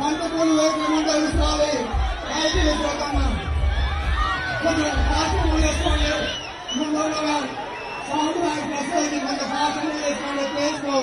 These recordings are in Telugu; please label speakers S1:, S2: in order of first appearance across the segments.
S1: బంతిపూలు వేసిన ముందు తీసుకోవాలి. పైకి తీసుకోకమ్మా. కొంచెం ఫాస్ట్ వేసుకోండి. ముందు సౌండ్ వాయిస్ వస్తుంది. కొంచెం ఫాస్ట్ వేసుకోండి. చేసుకో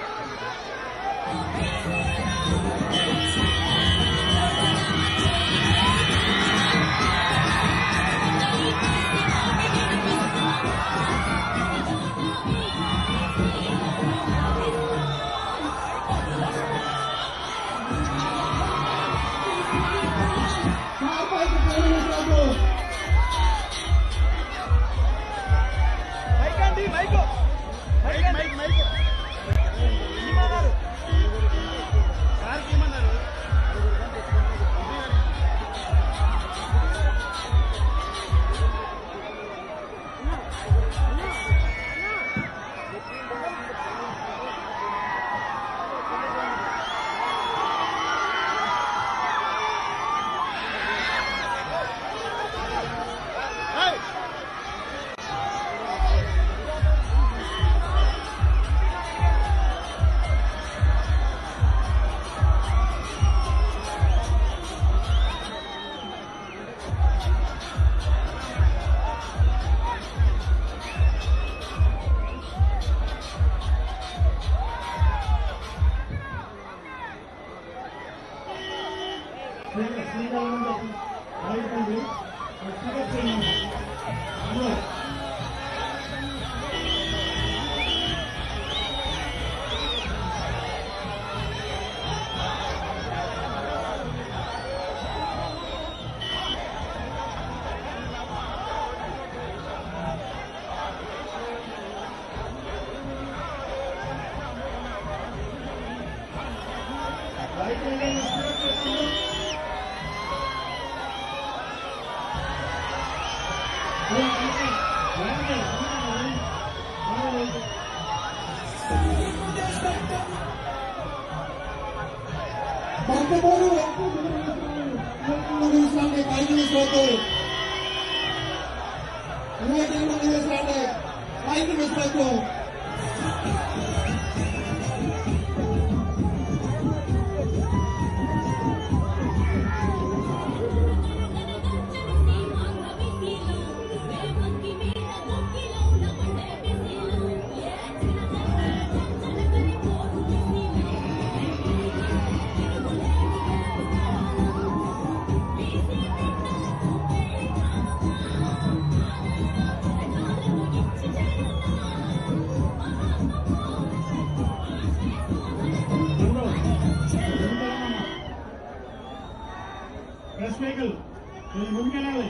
S2: ముందుకెళ్ళాలి.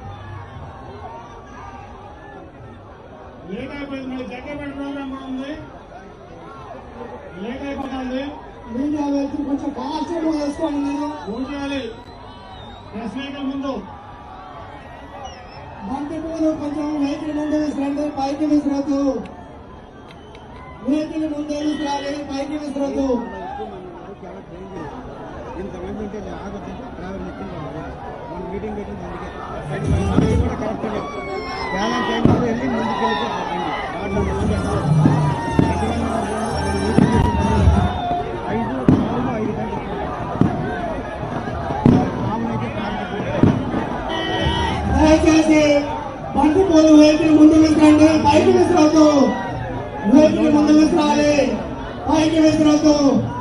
S2: లేట్ అయిపోయింది. మళ్ళీ జగ్గపేట ప్రోగ్రామ్ కూడా ఉంది. లేట్ అయిపోతుంది.
S1: మీడియా వ్యక్తులు కొంచెం ఫాస్ట్ వేసుకోండి. మీరు
S2: కూర్చోవాలి. ప్రెస్ వెహికల్ ముందు.
S1: బంతిపూలు కొంచెం వెహికల్ ముందు విసిరండి. పైకి విసిరద్దు. వెహికల్ ముందే విసిరాలి. పైకి విసిరద్దు.
S3: ఇంతమంది ఉంటే ఆగొద్దు. డ్రైవర్ మన మీటింగ్ పెట్టింది. అందుకే కూడా కరెక్ట్ బ్యాలెన్స్ టైం వెళ్ళి ముందుకు వెళ్ళిపోతుంది.
S1: దయచేసి బంతిపూలు వెహికల్ ముందు విసిరండి. పైకి విసిరద్దు. వెహికల్ ముందు విసిరాలి. పైకి విసిరద్దు.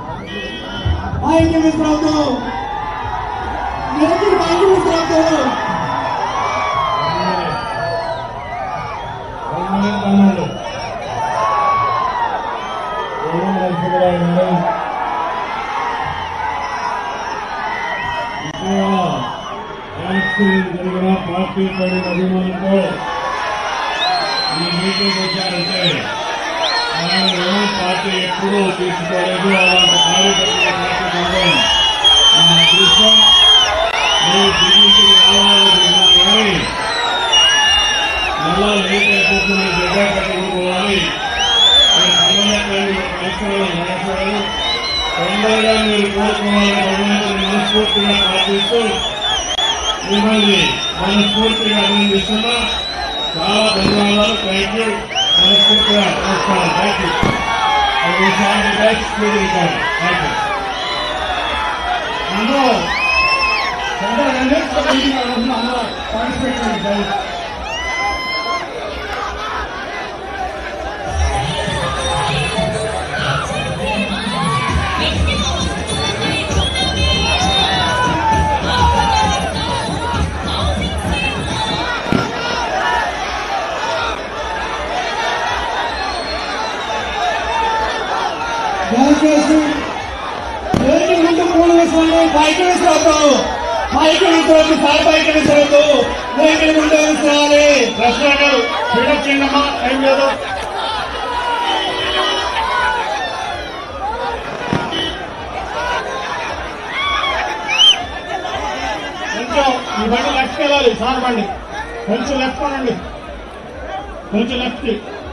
S1: పైకి విసిరద్దు. వెహికల్ పైకి విసిరద్దు.
S2: జరిగిన పార్టీ పడిన అభిమానులతో ఈ మీటింగ్ వచ్చారంటే ఆయన పార్టీ ఎప్పుడూ తీసుకోలేదు. అలాంటి కార్యకర్తల పార్టీ కోసం మన అదృష్టం. మీరు ఢిల్లీకి రావాలనుకుంటున్నాను కానీ మళ్ళా లేట్ అయిపోతుంది. జగ కట్టుకోవాలి. అవసరాలు తొందరగా మీరు కోరుకోవాలని భగవంతుని మనస్ఫూర్తిగా ప్రార్థిస్తూ మిమ్మల్ని మనస్ఫూర్తిగా అభినందిస్తున్నా. చాలా ధన్యవాదాలు. Thank you. మనస్ఫూర్తిగా నమస్కారం. Thank you. Thank you. అందరూ అందరూ పార్టిసిపేట్ చేయండి.
S1: దయచేసి ఏంటి ముందు పూలు వేసుకోండి. పైకి వేసుకోవద్దు, పైకి వేసుకోవద్దు, సార్ పైకి వేసుకోవద్దు, వెహికల్ ముందు వేసుకోవాలి.
S2: ప్రశ్న గారు ఫీడప్ చేయండమ్మా, ఏం లేదు. కొంచెం ఈ బండి లెఫ్ట్కి వెళ్ళాలి. సార్ బండి కొంచెం లెఫ్ట్ కొనండి, కొంచెం లెఫ్ట్,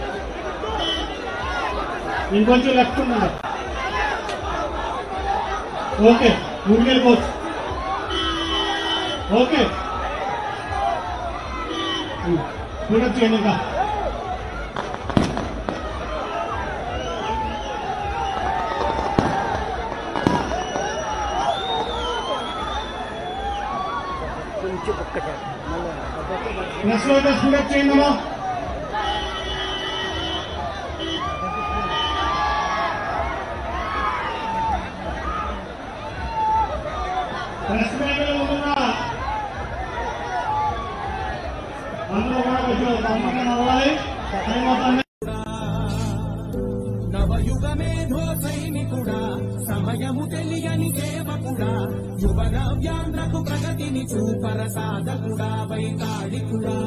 S2: ఇంకొంచెం లెఫ్ట్ ఉండండి. ఓకే, ముందుకెళ్ళిపోవచ్చు. ఓకే, ఫీడప్ చేయండి. ఇంకా నెక్స్ట్ అయితే ఫీడప్ చేయండి. ప్రెస్ మీట్లో ఉంటున్నా అందరూ కూడా కొంచెం తప్పకుండా అవ్వాలి.
S4: నవయుగమేధో సైనికుడా, సమయము తెలియని సేవకుడా, యువ నవ్యాంధ్రకు ప్రగతిని చూపర సాధకుడా, వైతాళికుడా.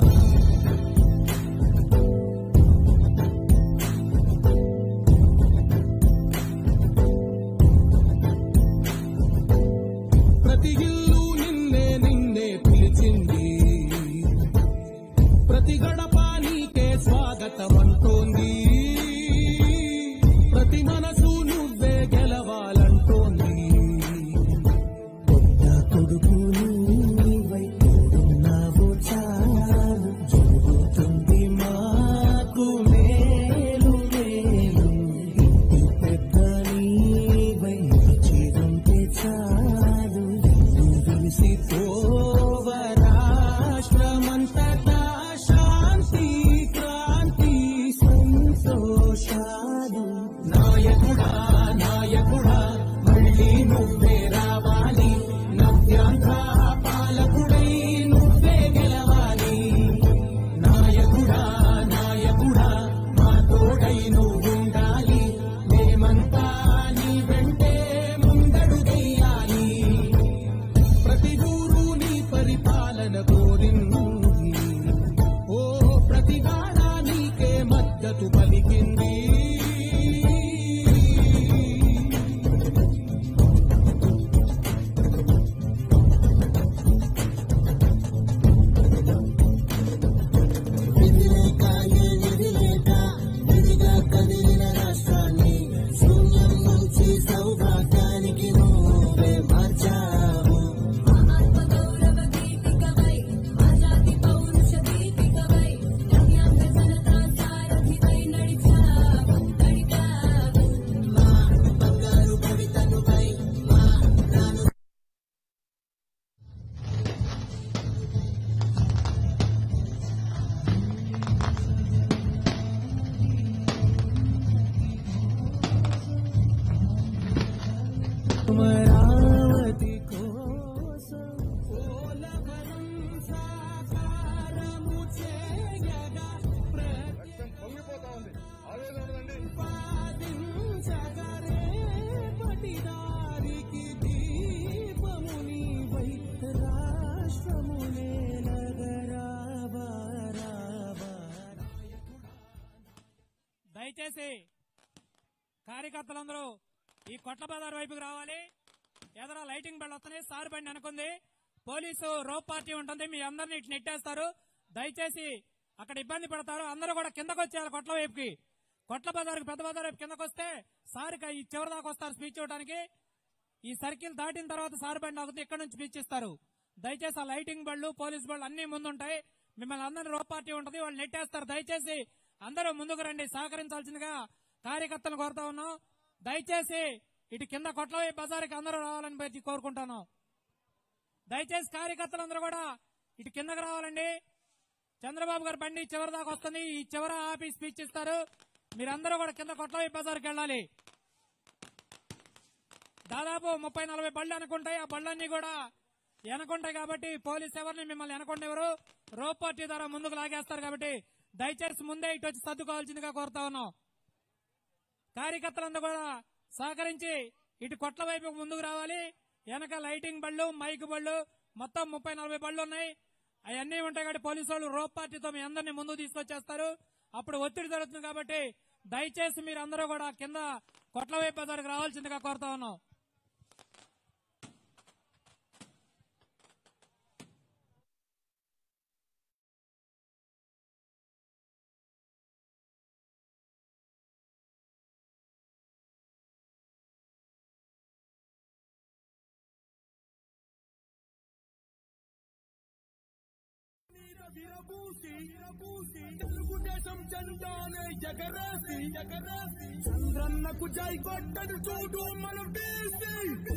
S4: ప్రతి ఇల్లు నిన్నే నిన్నే పిలిచింది, ప్రతి గడప నీకే స్వాగతం అంటోంది, ప్రతి మనసు నువ్వే గెలవాలంటోంది. కొత్త కొడుకులు నీవై తోడున్నావు చాలు, జరుగుతుంది మాకు మేలు మేలు. ఇంటి పెద్ద నీవై చిరుంటే చాలు, తెలిసి పోవ రాష్ట్రమంతటా శాంతి క్రాంతి సంతోషాలు. నాయకుడా నాయకుడా మళ్ళీ నువ్వే రావాలి, నవ్యాంధ్ర పాలకుడై నువ్వే గెలవాలి. నాయకుడా నాయకుడా మా తోడై నువ్వుండాలి, మేమంతా నీ వెంటే ముందడుగెయ్యాలి. ప్రతి ఊరు నీ పరిపాలన కోరింది, ఓ ప్రతి వాడ నీకే మద్దతు పలికింది. విధిలేక ఏ విధిలేక విధిగా కదిలిన రాష్ట్రాన్ని శూన్యం నుంచి సౌభాగ్యానికి నువ్వే మార్చావు.
S5: ఆత్మగౌరవ గీతికవై, ఆజాది పౌరుష దీపికవై, నవ్యాంధ్ర జనతా సారథివై నడిచావు నడిచావు.
S4: మా బంగారు భవితనుపై మా రాను అమరావతి కోసం పోలవరం సాకారము చేయగా ప్రతిపాదించగరే పటిదారికి దీపము నీవై రాష్ట్రమునే నగరావా రావా.
S6: దయచేసి కార్యకర్తలందరూ ఈ కొట్ల బజార్ వైపుకి రావాలి. ఎదరా లైటింగ్ బళ్ళు వస్తున్నాయి, సార్ బండి అనుకుంది, పోలీసు రోప్ పార్టీ ఉంటుంది, మీ అందరినీ ఇటు నెట్టేస్తారు. దయచేసి అక్కడ ఇబ్బంది పడతారు. అందరూ కూడా కిందకు వచ్చేయాలి కొట్ల వైపుకి. కొట్ల బజార్కి పెద్ద బజార్ వైపు కిందకు వస్తే సార్ ఈ చివరి దాకా వస్తారు స్పీచ్ ఇవ్వడానికి. ఈ సర్కిల్ దాటిన తర్వాత సార్ బండి ఆగుతుంది, ఇక్కడ నుంచి స్పీచ్ ఇస్తారు. దయచేసి ఆ లైటింగ్ బళ్ళు పోలీసు బళ్ళు అన్ని ముందుంటాయి. మిమ్మల్ని అందరినీ రోప్ పార్టీ ఉంటుంది, వాళ్ళు నెట్టేస్తారు. దయచేసి అందరూ ముందుకు రండి, సహకరించాల్సిందిగా కార్యకర్తలు కోరుతా ఉన్నాం. దయచేసి ఇటు కింద కొట్లవై బజార్కి అందరూ రావాలని బయట కోరుకుంటాను. దయచేసి కార్యకర్తలందరూ కూడా ఇటు కిందకు రావాలండి. చంద్రబాబు గారి బండి చివరి దాకా వస్తుంది. ఈ చివర ఆపి స్పీచ్ ఇస్తారు. మీరందరూ కూడా కింద కొట్లవై బజార్కి వెళ్ళాలి. దాదాపు 30-40 బళ్ళు అనుకుంటాయి. ఆ బళ్ళన్నీ కూడా వెనకుంటాయి కాబట్టి పోలీసు ఎవరిని మిమ్మల్ని వెనకుండేవారు. రోప్ పార్టీ ద్వారా ముందుకు లాగేస్తారు కాబట్టి దయచేసి ముందే ఇటు వచ్చి సర్దుకోవాల్సిందిగా కోరుతా ఉన్నాం. కార్యకర్తలందరూ కూడా సహకరించి ఇటు కొట్ల వైపు ముందుకు రావాలి. వెనక లైటింగ్ బళ్ళు, మైక్ బళ్ళు మొత్తం 30-40 బళ్ళు ఉన్నాయి. అవన్నీ ఉంటాయి కాబట్టి పోలీసు వాళ్ళు రోప్ పార్టీతో మీ అందరినీ ముందుకు తీసుకొచ్చేస్తారు. అప్పుడు ఒత్తిడి జరుగుతుంది కాబట్టి దయచేసి మీరందరూ కూడా కింద కొట్ల వైపు బజార్కి రావాల్సిందిగా కోరుతా ఉన్నాం.
S4: తెలుగుదేశం జెండానే ఎగరేసి చంద్రన్నకు జై కొట్టడు చూడు మనం బీసీ.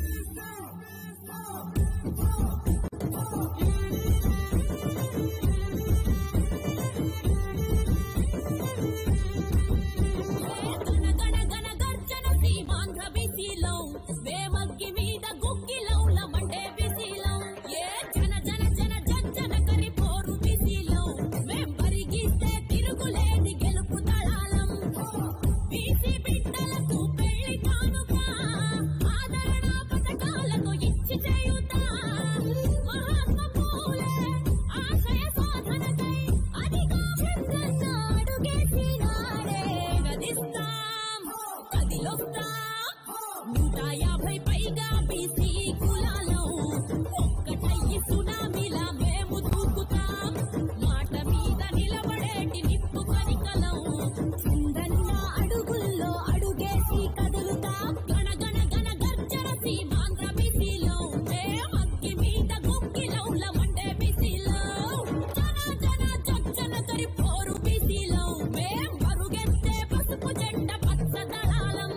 S5: గణ గణ గర్జన సీమాంధ్ర బీసీలో వేమగ్గి మీద గుగ్గిలౌల మండే బీసీలో ఏ జన జన జన జన కరి పోరు బీసీలో మేం పరిగిస్తే తిరుగులేని గెలుపు తళాలం. బీసీ బిడ్డలకు పెళ్లి కానుక ఆదరణ పథకాలతో ఇచ్చి చేయుతా. మహాత్మా పూలే ఆశయ సాధనకై అదిగా చంద్రన్న అడుగేసినాడే. గదిస్తాం కదిలొస్తాం 150 పైగా బీసీ కులాలో ఒక్కటయ్యి సునామీలా మేము దూకుతాం. మాట మీద నిలబడేటి నిప్పు కనికలం చంద్రన్న అడుగుల్లో అడుగేసి కదులుతాం. గణ గణ గణ గర్జన సీమాంధ్ర బీసీలో మగ్గి మీద గుగ్గిలౌల మండే బీసీలో జన జన జన కరి పోరు బీసీలో మేం పరుగెత్తే పసుపు జెండ పచ్చ దళాలం.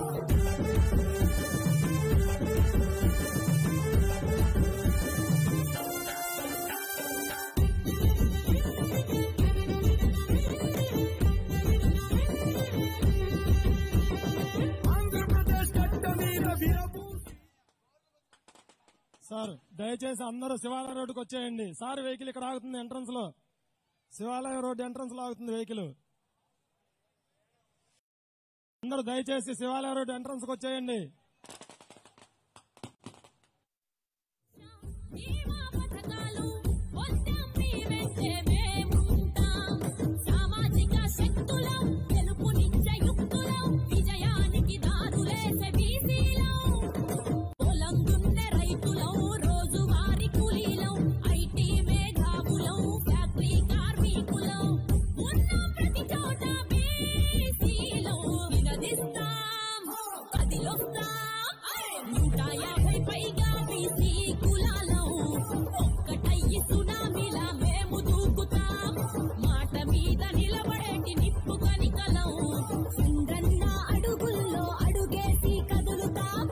S4: ఆంధ్రప్రదేశ్ గడ్డ మీద వీరభూసి.
S2: సార్ దయచేసి అందరూ శివాలయం రోడ్డుకు వచ్చేయండి. సార్ వెహికల్ ఇక్కడ ఆగుతుంది ఎంట్రన్స్ లో. శివాలయం రోడ్డు ఎంట్రన్స్ లో ఆగుతుంది వెహికల్. అందరూ దయచేసి శివాలయం రోడ్డు ఎంట్రన్స్ కు వచ్చేయండి.
S5: జీవా పథకాలు మొత్తం మీ వెంటే మేముంటాం. సామాజిక శక్తులం గెలుపునిచ్చే యుక్తులం విజయానికి దారులేసే బీసీలం. పొలం దున్నే రైతులం రోజువారీ కూలీలం ఐటీ మేధావులం ఫ్యాక్టరీ కార్మికులం ఉన్న ప్రతి చోట బీసీలం. నిగదిస్తాం కదిలొస్తాం 150 పైగా బీసీ కులాలం ఒక్కటయ్యి సునామీలా మేము దూకుతాం. మాట మీద నిలబడేటి నిప్పు కనికలం చంద్రన్న అడుగుల్లో అడుగేసి కదులుతాం.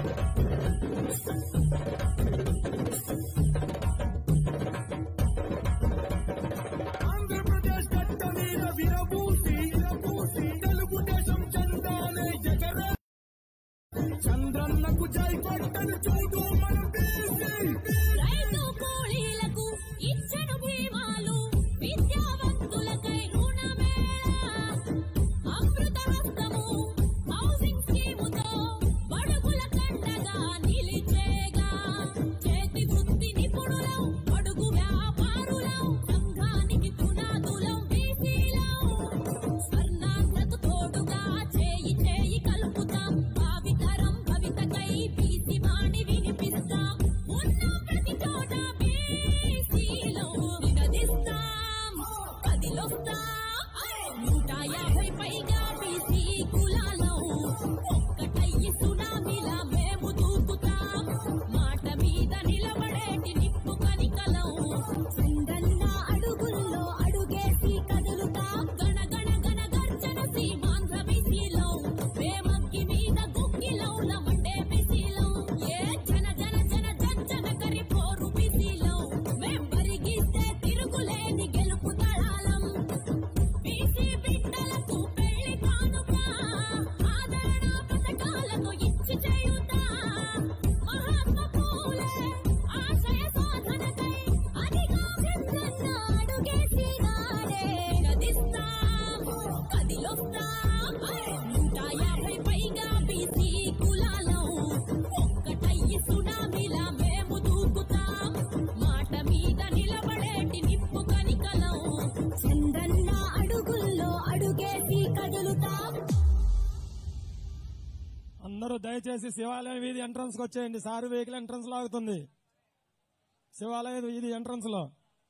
S4: ఆంధ్రప్రదేశ్ గడ్డ మీద వీరభూసి. తెలుగుదేశం జెండానే ఎగరేసి చంద్రన్నకు జై కొట్టడు చూడు మనం బీసీ.
S5: రైతు కూలీలకు ఇచ్చను భీమాలు విద్యావంతులకై రుణమేళ అమృత హస్తము హౌసింగ్ స్కీముతో బడుగుల కండగా నిలిచేగా. చేతి వృత్తి నిపుణులం అడుగు వ్యాపారులం సంఘానికి పునాదులం బీసీలం. స్వర్ణాంధ్రకు తోడుగా చేయి చేయి కలుపుతాం. భావితరం భవితకై బీసీ వాణి వినిపిస్తాం. ఉన్న ప్రతి చోట బీసీలో
S6: అందరూ దయచేసి శివాలయం వీధి ఎంట్రన్స్ కి వచ్చేయండి. సారు వెహికల్ ఎంట్రన్స్ లో ఆగుతుంది. శివాలయం వీధి ఎంట్రన్స్ లో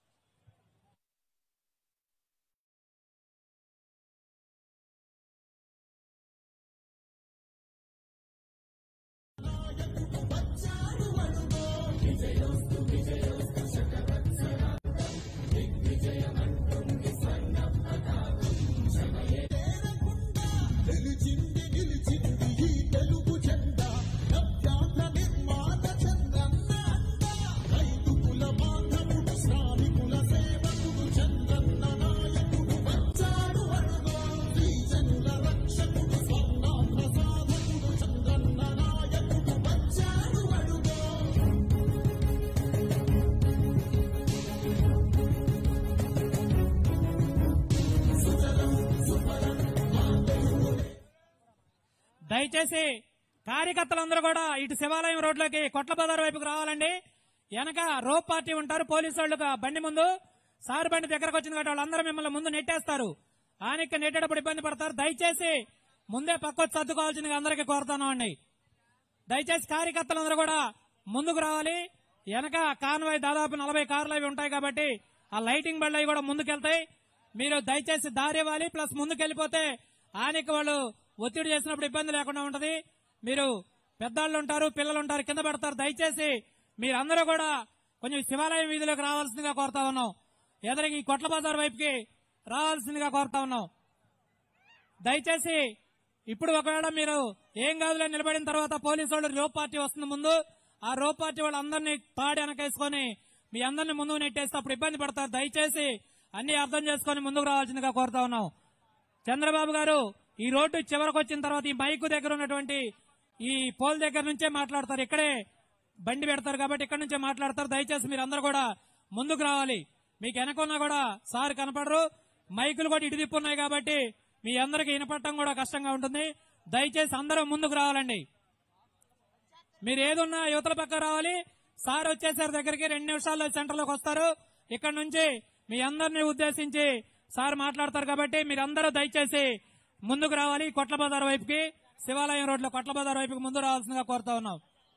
S6: దయచేసి కార్యకర్తలందరూ కూడా ఇటు శివాలయం రోడ్లోకి కొట్ల బజార్ వైపుకి రావాలండి. వెనక రోప్ పార్టీ ఉంటారు పోలీసు వాళ్ళు బండి ముందు. సారు బండి దగ్గరకు వచ్చింది కాబట్టి వాళ్ళందరూ మిమ్మల్ని ముందు నెట్టేస్తారు. ఆనికి నెట్టేటప్పుడు ఇబ్బంది పడతారు. దయచేసి ముందే పక్కొచ్చి సర్దుకోవాల్సిందిగా అందరికీ కోరుతున్నామండి. దయచేసి కార్యకర్తలందరూ కూడా ముందుకు రావాలి. వెనక కాన్వాయ్ దాదాపు 40 కార్లు అవి ఉంటాయి కాబట్టి ఆ లైటింగ్ బళ్ళు అవి కూడా ముందుకెళ్తాయి. మీరు దయచేసి దారి ఇవ్వాలి. ప్లస్ ముందుకెళ్లిపోతే ఆనికి వాళ్ళు ఒత్తిడి చేసినప్పుడు ఇబ్బంది లేకుండా ఉంటది. మీరు పెద్దవాళ్ళు ఉంటారు, పిల్లలు ఉంటారు, కింద పడతారు. దయచేసి మీరందరూ కూడా కొంచెం శివాలయం వీధిలోకి రావాల్సిందిగా కోరుతా ఉన్నాం. ఎదురుగా ఈ కొట్ల బజార్ వైపుకి రావాల్సిందిగా కోరుతా ఉన్నాం. దయచేసి ఇప్పుడు ఒకవేళ మీరు ఏం కాదులే నిలబడిన తర్వాత పోలీసు వాళ్ళు రోప్ పార్టీ వస్తుంది ముందు. ఆ రోప్ పార్టీ వాళ్ళు అందరినీ తాడి వెనకేసుకొని మీ అందరినీ ముందుకు నెట్టేస్తే అప్పుడు ఇబ్బంది పడతారు. దయచేసి అన్ని అర్థం చేసుకుని ముందుకు రావాల్సిందిగా కోరుతా ఉన్నాం. చంద్రబాబు గారు ఈ రోడ్డు చివరకు వచ్చిన తర్వాత ఈ మైకు దగ్గర ఉన్నటువంటి ఈ పోల్ దగ్గర నుంచే మాట్లాడతారు. ఇక్కడే బండి పెడతారు కాబట్టి ఇక్కడ నుంచే మాట్లాడతారు. దయచేసి మీరు అందరూ కూడా ముందుకు రావాలి. మీకు వెనకున్నా కూడా సార్ కనపడరు. మైకులు కూడా ఇటు తిప్పు ఉన్నాయి కాబట్టి మీ అందరికీ వినపడటం కూడా కష్టంగా ఉంటుంది. దయచేసి అందరూ ముందుకు రావాలండి. మీరు ఏదున్నా యువతల పక్క రావాలి. సార్ వచ్చేసారి దగ్గరికి 2 నిమిషాల్లో సెంటర్లోకి వస్తారు. ఇక్కడ నుంచి మీ అందరినీ ఉద్దేశించి సార్ మాట్లాడతారు కాబట్టి మీరందరూ దయచేసి ముందుకు రావాలి. కొట్ల బజార్ వైపుకి శివాలయం రోడ్లో కొట్ల బజార్ వైపుకి ముందు రావాల్సిందిగా కోరుతా ఉన్నాం.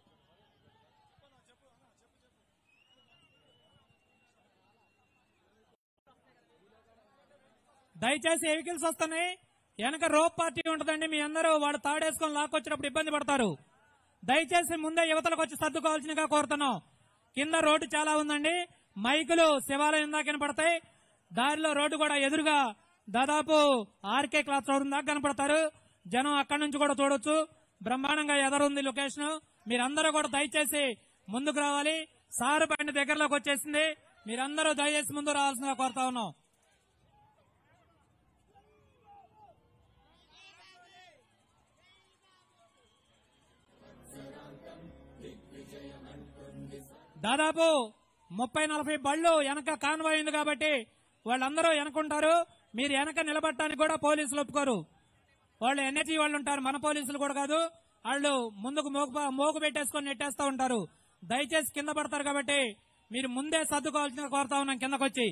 S6: దయచేసి వెహికల్స్ వస్తున్నాయి. వెనక రోప్ పార్టీ ఉంటుందండి. మీ అందరూ వాడు తాడేసుకొని లాక్కొచ్చినప్పుడు ఇబ్బంది పడతారు. దయచేసి ముందే యువతలకు వచ్చి సర్దుకోవాల్సిందిగా కోరుతున్నాం. కింద రోడ్డు చాలా ఉందండి. మైకులు శివాలయం దాకా పడతాయి. దారిలో రోడ్డు కూడా ఎదురుగా దాదాపు ఆర్కే క్లాత్ రోడ్ దాకా కనపడతారు. జనం అక్కడి నుంచి కూడా చూడొచ్చు. బ్రహ్మాండంగా ఎదరుంది లొకేషన్. మీరందరూ కూడా దయచేసి ముందుకు రావాలి. సారు బండి దగ్గరలోకి వచ్చేసింది. మీరందరూ దయచేసి ముందు రావాల్సిందిగా కోరుతా ఉన్నాం. దాదాపు 30-40 బళ్ళు వెనక కాన్వాయ్ ఉంది కాబట్టి వాళ్ళందరూ వెనకుంటారు. మీరు వెనక నిలబడటానికి కూడా పోలీసులు ఒప్పుకోరు. వాళ్ళు ఎన్హెచ్ఈ వాళ్ళు ఉంటారు, మన పోలీసులు కూడా కాదు. వాళ్ళు ముందుకు మోగు పెట్టేసుకొని నెట్టేస్తా ఉంటారు. దయచేసి కింద పడతారు కాబట్టి మీరు ముందే సర్దుకోవాల్సిందిగా కోరుతా ఉన్నాం. కిందకొచ్చి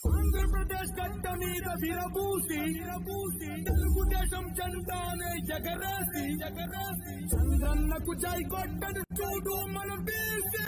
S4: ఆంధ్రప్రదేశ్ గడ్డ మీద విరబూసి తెలుగుదేశం జెండానే ఎగరేసి చంద్రన్నకు జై కొట్టని చూడు మనం బీసీ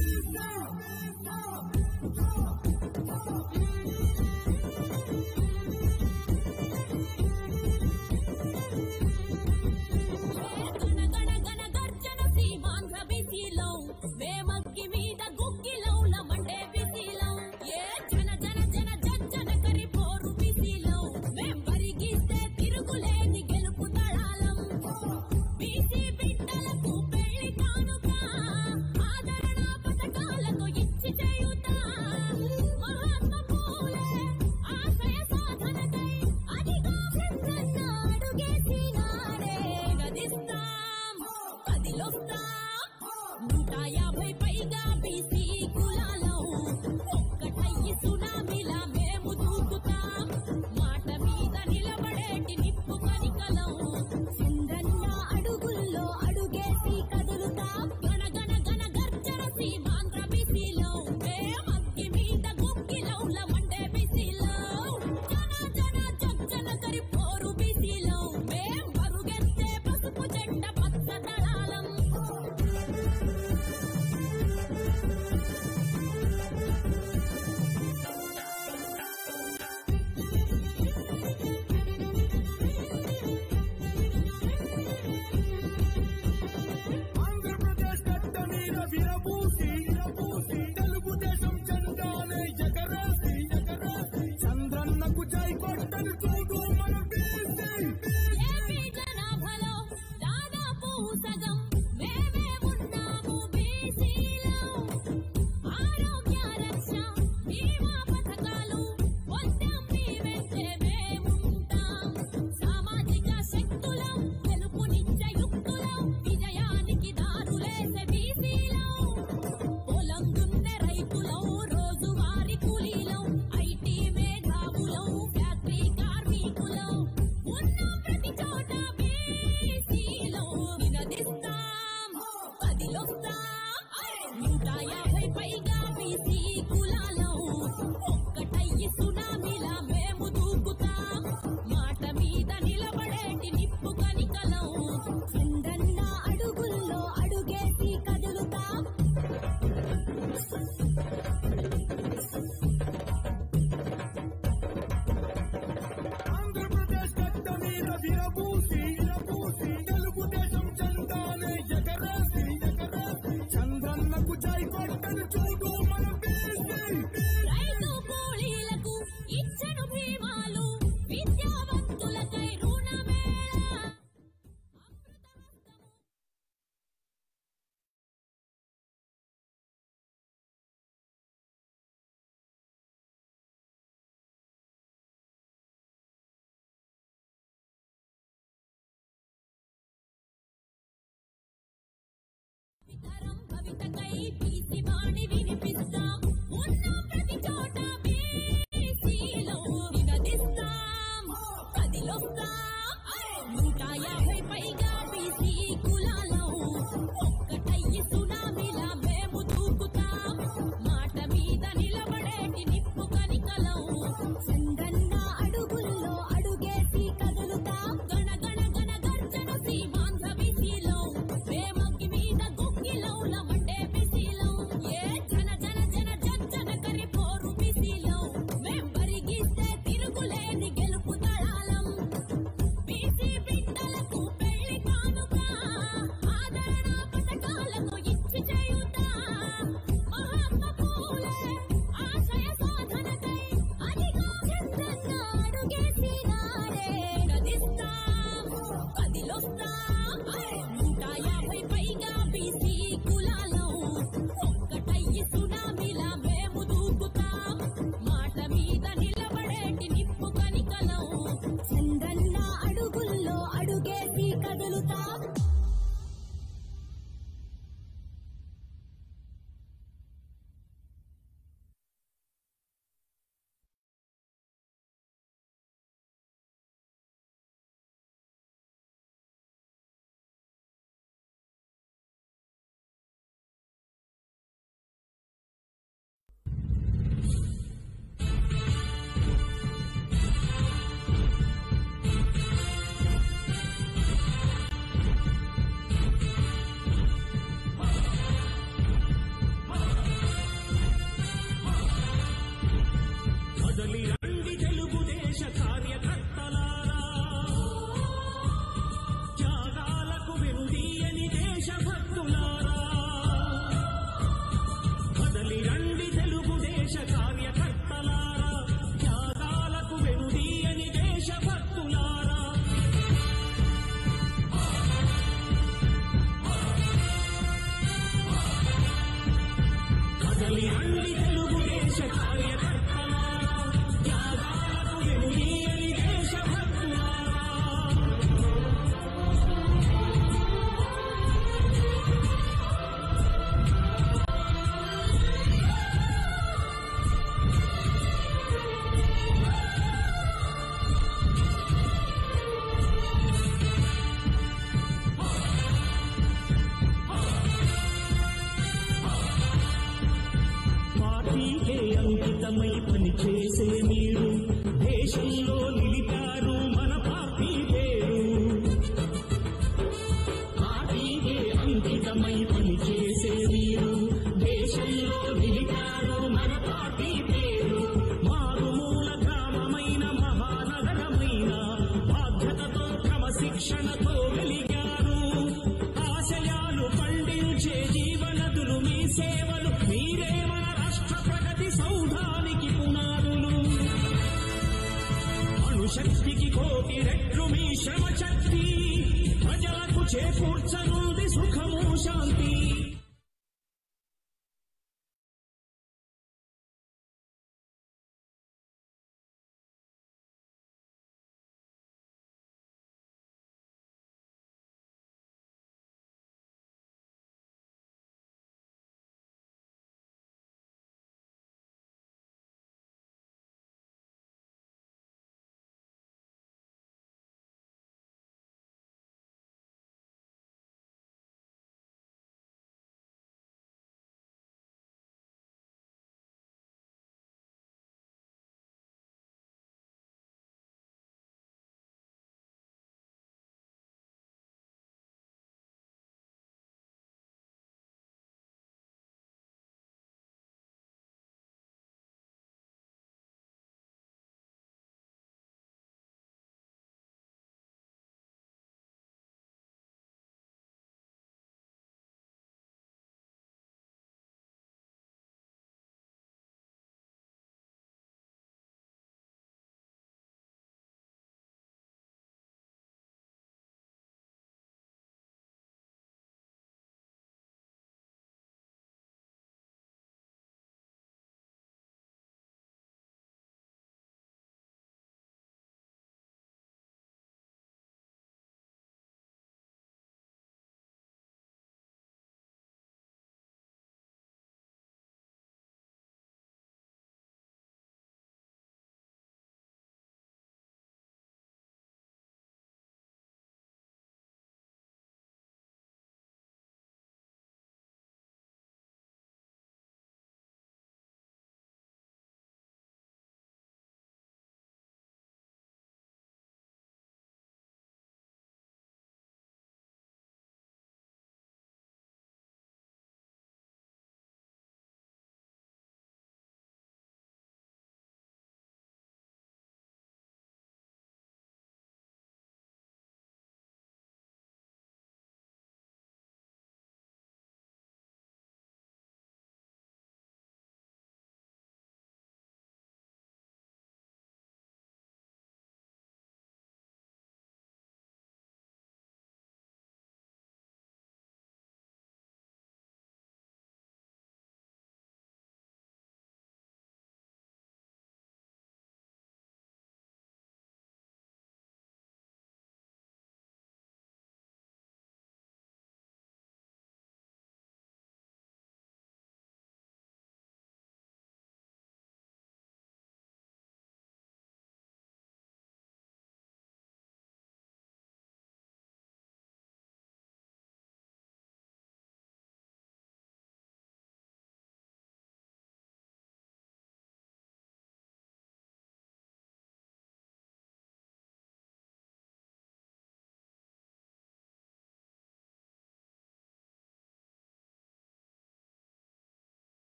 S5: కవితకై బీసీ వాణి వినిపిస్తాం ఉన్న ప్రతి చోట బీసీలో నినదిస్తాం కదిలొస్తాం 150 పైగా బీసీ కులాలో ఒక్కటయ్యి సునామీలా మేము దూకుతాం మాట మీద నిలబడేటి నిప్పు కనికలం చంద్రన్న అడుగుల్లో అడుగేసి కదులుతాం గణ గణ గణ గర్జన సీమాంధ్ర బీసీలో వేమగ్గి మీద గుగ్గిలో మండే బీసీలో ఏ జన జన జన జన జన
S7: అంకితమై పనిచేసే మీరు దేశంలో నిలిపారు మన పార్టీ పేరు. పార్టీకే అంకితమై పనిచేసే మీరు దేశంలో నిలిపారు మన పార్టీ పేరు. మారుమూల గ్రామమైన మహానగరమైన బాధ్యతతో క్రమశిక్షణతో వెలిగారు. ఆశయాలు పండించే జీవనదులు మీ సేవలు, మీరే మన రాష్ట్ర ప్రగతి సౌధానికి పునాదులు. అణుశక్తికి కోటి రెట్లు మీ శ్రమ శక్తి, ప్రజలకు చేకూర్చనుంది సుఖము శాంతి.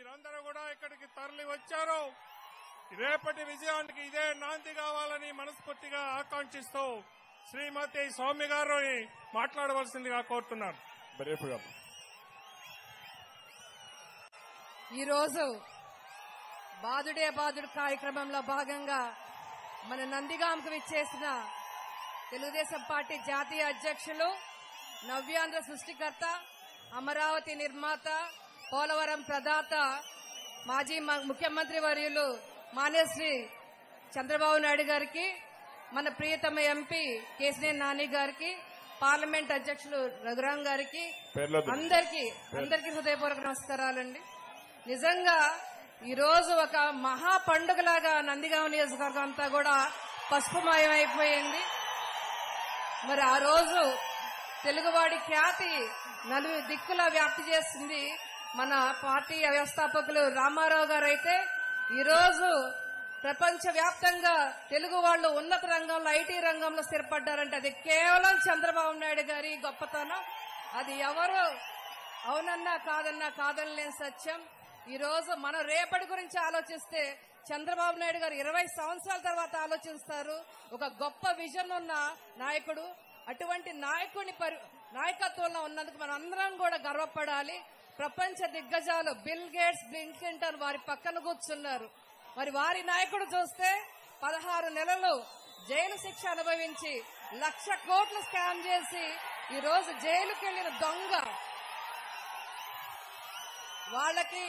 S8: మీరందరూ కూడా ఇక్కడికి తరలి వచ్చారు. రేపటి విజయానికి ఇదే నాంది కావాలని మనస్ఫూర్తిగా ఆకాంక్షిస్తూ శ్రీమతి సౌమ్య గారు మాట్లాడవలసిందిగా కోరుతున్నారు.
S9: ఈరోజు బాదుడే బాదుడు కార్యక్రమంలో భాగంగా మన నందిగాంకు విచ్చేసిన తెలుగుదేశం పార్టీ జాతీయ అధ్యక్షులు, నవ్యాంధ్ర సృష్టికర్త, అమరావతి నిర్మాత, పోలవరం ప్రదాత, మాజీ ముఖ్యమంత్రి వర్యులు మాన్యశ్రీ చంద్రబాబు నాయుడు గారికి, మన ప్రియతమ ఎంపీ కేసినేని నాని గారికి, పార్లమెంట్ అధ్యక్షులు రఘురాం గారికి, అందరికీ హృదయపూర్వక నమస్కారాలండి. నిజంగా ఈ రోజు ఒక మహా పండుగలాగా నందిగామ నియోజకవర్గం అంతా కూడా పసుపుమయమైపోయింది. మరి ఆ రోజు తెలుగువాడి ఖ్యాతి నలుగురు దిక్కులా వ్యాప్తి చేసింది మన పార్టీ వ్యవస్థాపకులు రామారావు గారు. అయితే ఈరోజు ప్రపంచ వ్యాప్తంగా తెలుగు వాళ్ళు ఉన్నత రంగంలో, ఐటీ రంగంలో స్థిరపడ్డారంటే అది కేవలం చంద్రబాబు నాయుడు గారి గొప్పతనం. అది ఎవరు అవునన్నా కాదన్నా కాదనలేని సత్యం. ఈ రోజు మనం రేపటి గురించి ఆలోచిస్తే చంద్రబాబు నాయుడు గారు 20 సంవత్సరాల తర్వాత ఆలోచిస్తారు. ఒక గొప్ప విజన్ ఉన్న నాయకుడు. అటువంటి నాయకుని నాయకత్వంలో ఉన్నందుకు మనం అందరం కూడా గర్వపడాలి. ప్రపంచ దిగ్గజాలు బిల్ గేట్స్, బిల్ క్లింటన్ వారి పక్కన కూర్చున్నారు. మరి వారి నాయకుడు చూస్తే 16 నెలలు జైలు శిక్ష అనుభవించి 1,00,000 కోట్లు స్కామ్ చేసి ఈ రోజు జైలుకి వెళ్లిన దొంగ. వాళ్ళకి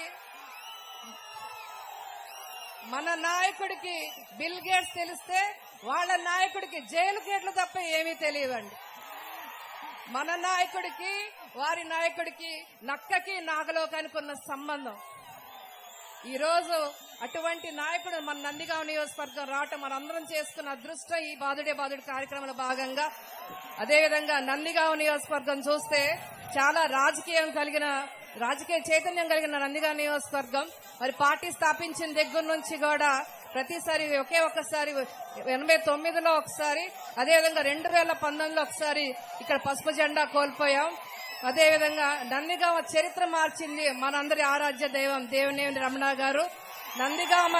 S9: మన నాయకుడికి బిల్ గేట్స్ తెలిస్తే వాళ్ళ నాయకుడికి జైలు గేట్లు తప్ప ఏమీ తెలియవండి. మన నాయకుడికి వారి నాయకుడికి నక్కకి నాగలోకానికి ఉన్న సంబంధం. ఈ రోజు అటువంటి నాయకుడు మన నందిగామ నియోజకవర్గం రావటం మనందరం చేసుకున్న అదృష్టం ఈ బాదుడే బాదుడు కార్యక్రమంలో భాగంగా. అదేవిధంగా నందిగామ నియోజకవర్గం చూస్తే చాలా రాజకీయ చైతన్యం కలిగిన నందిగామ నియోజకవర్గం. మరి పార్టీ స్థాపించిన దగ్గర నుంచి కూడా ప్రతిసారి ఒకే ఒక్కసారి 89లో ఒకసారి, అదేవిధంగా 2019లో ఒకసారి ఇక్కడ పసుపు జెండా కోల్పోయాం. అదేవిధంగా నందిగామ చరిత్ర మార్చింది మనందరి ఆరాధ్య దైవం దేవినేని రమణ గారు. నందిగామ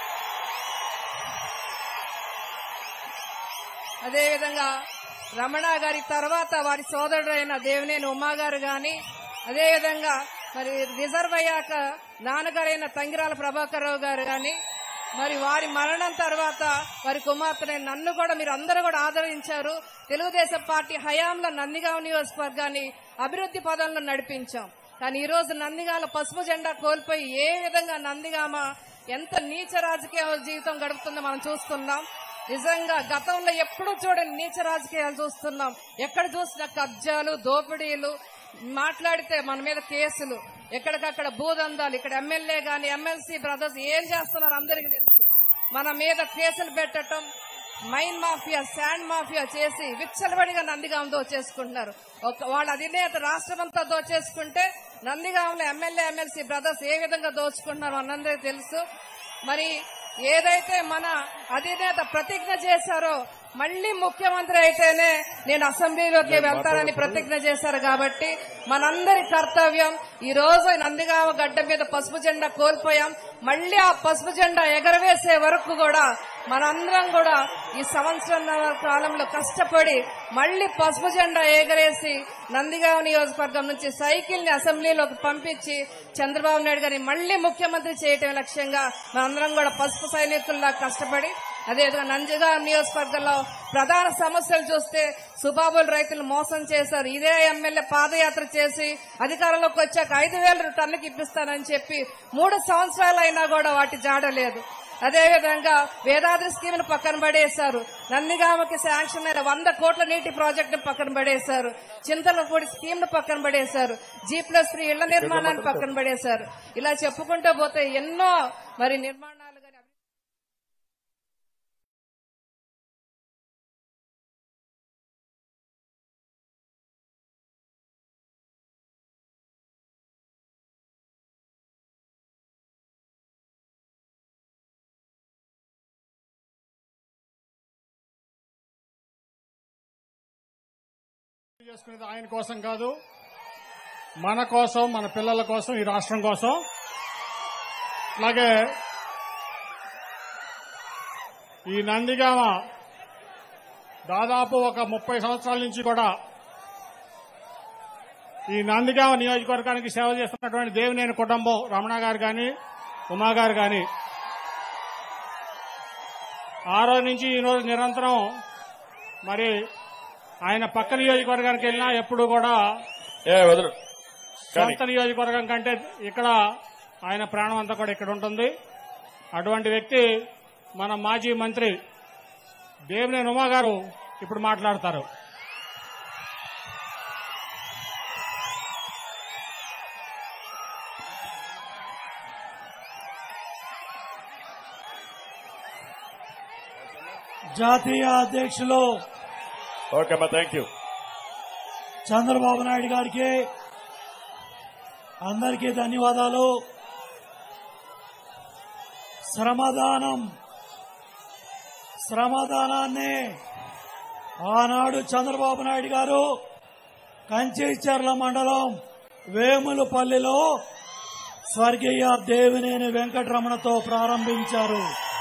S9: అదేవిధంగా రమణ గారి తర్వాత వారి సోదరుడైన దేవినేని ఉమా గారు గాని, అదేవిధంగా మరి రిజర్వ్ అయ్యాక నాన్నగారైన తంగిరాల ప్రభాకర్ రావు గారు గాని, మరి వారి మరణం తర్వాత వారి కుమార్తె నన్ను కూడా మీరు అందరూ కూడా ఆదరించారు. తెలుగుదేశం పార్టీ హయాంలో నందిగామ నియోజకవర్గాన్ని అభివృద్ధి పదంలో నడిపించాం. కానీ ఈ రోజు నందిగామ పసుపు జెండా కోల్పోయి ఏ విధంగా నందిగామ ఎంత నీచ రాజకీయ జీవితం గడుపుతుందో మనం చూస్తున్నాం. నిజంగా గతంలో ఎప్పుడూ చూడని నీచ రాజకీయాలు చూస్తున్నాం. ఎక్కడ చూసినా కబ్జాలు, దోపిడీలు, మాట్లాడితే మన మీద కేసులు, ఎక్కడికక్కడ భూదందాలు. ఇక్కడ ఎమ్మెల్యే గాని ఎమ్మెల్సీ బ్రదర్స్ ఏం చేస్తున్నారు అందరికీ తెలుసు. మన మీద కేసులు పెట్టడం, మైన్ మాఫియా, శాండ్ మాఫియా చేసి విచ్చలబడిగా నందిగామ దోచేసుకుంటున్నారు. వాళ్ళ అధినేత రాష్ట్రమంతా దోచేసుకుంటే నందిగామలో ఎమ్మెల్యే ఎమ్మెల్సీ బ్రదర్స్ ఏ విధంగా దోచుకుంటున్నారో మనందరికీ తెలుసు. మరి ఏదైతే మన అధినేత ప్రతిజ్ఞ చేశారో మళ్లీ ముఖ్యమంత్రి అయితేనే నేను అసెంబ్లీలోకి వెళ్తానని ప్రతిజ్ఞ చేశారు. కాబట్టి మనందరి కర్తవ్యం ఈ రోజు నందిగామ గడ్డ మీద పసుపు జెండా కోల్పోయాం. మళ్లీ ఆ పసుపు జెండా ఎగరవేసే వరకు కూడా మనందరం కూడా ఈ సంవత్సరాల కాలంలో కష్టపడి మళ్లీ పసుపు జెండా ఎగరేసి నందిగామ నియోజకవర్గం నుంచి సైకిల్ ని అసెంబ్లీలోకి పంపించి చంద్రబాబు నాయుడు గారిని మళ్లీ ముఖ్యమంత్రి చేయటం లక్ష్యంగా మనందరం కూడా పసుపు సైనికుల్లా కష్టపడి, అదేవిధంగా నందిగామ నియోజకవర్గంలో ప్రధాన సమస్యలు చూస్తే సుబాబుల్ రైతులు మోసం చేశారు. ఇదే ఎమ్మెల్యే పాదయాత్ర చేసి అధికారంలోకి వచ్చాక 5,000 టన్నుకి ఇప్పిస్తానని చెప్పి 3 సంవత్సరాలు అయినా కూడా వాటి జాడలేదు. అదేవిధంగా వేదాద్రి స్కీమ్ ను పక్కన పడేశారు. నందిగామకి శాంక్షన్ అయిన 100 కోట్ల నీటి ప్రాజెక్టు పక్కన పడేశారు. చింతలపూడి స్కీమ్ ను పక్కన పడేశారు. G+3 ఇళ్ల నిర్మాణాన్ని పక్కన పడేశారు. ఇలా చెప్పుకుంటూ పోతే ఎన్నో మరి నిర్మాణాలు
S2: చేసుకునేది ఆయన కోసం కాదు, మన కోసం, మన పిల్లల కోసం, ఈ రాష్ట్రం కోసం. అట్లాగే ఈ నందిగామ దాదాపు ఒక 30 సంవత్సరాల నుంచి కూడా ఈ నందిగామ నియోజకవర్గానికి సేవ చేస్తున్నటువంటి దేవినేని కుటుంబం రమణ గారు కానీ ఉమా గారు కానీ ఆ రోజు నుంచి ఈ రోజు నిరంతరం మరి ఆయన పక్క నియోజకవర్గానికి వెళ్ళినా ఎప్పుడు కూడా సొంత నియోజకవర్గం కంటే ఇక్కడ ఆయన ప్రాణం అంతా కూడా ఇక్కడ ఉంటుంది. అటువంటి వ్యక్తి మన మాజీ మంత్రి దేవినేని ఉమా గారు ఇప్పుడు మాట్లాడతారు.
S10: జాతీయ అధ్యక్షులు
S11: థ్యాంక్ యూ
S10: చంద్రబాబు నాయుడు గారికి అందరికీ ధన్యవాదాలు. శ్రమదానాన్ని ఆనాడు చంద్రబాబు నాయుడు గారు కంచిచర్ల మండలం వేములపల్లిలో స్వర్గీయ దేవినేని వెంకటరమణతో ప్రారంభించారు.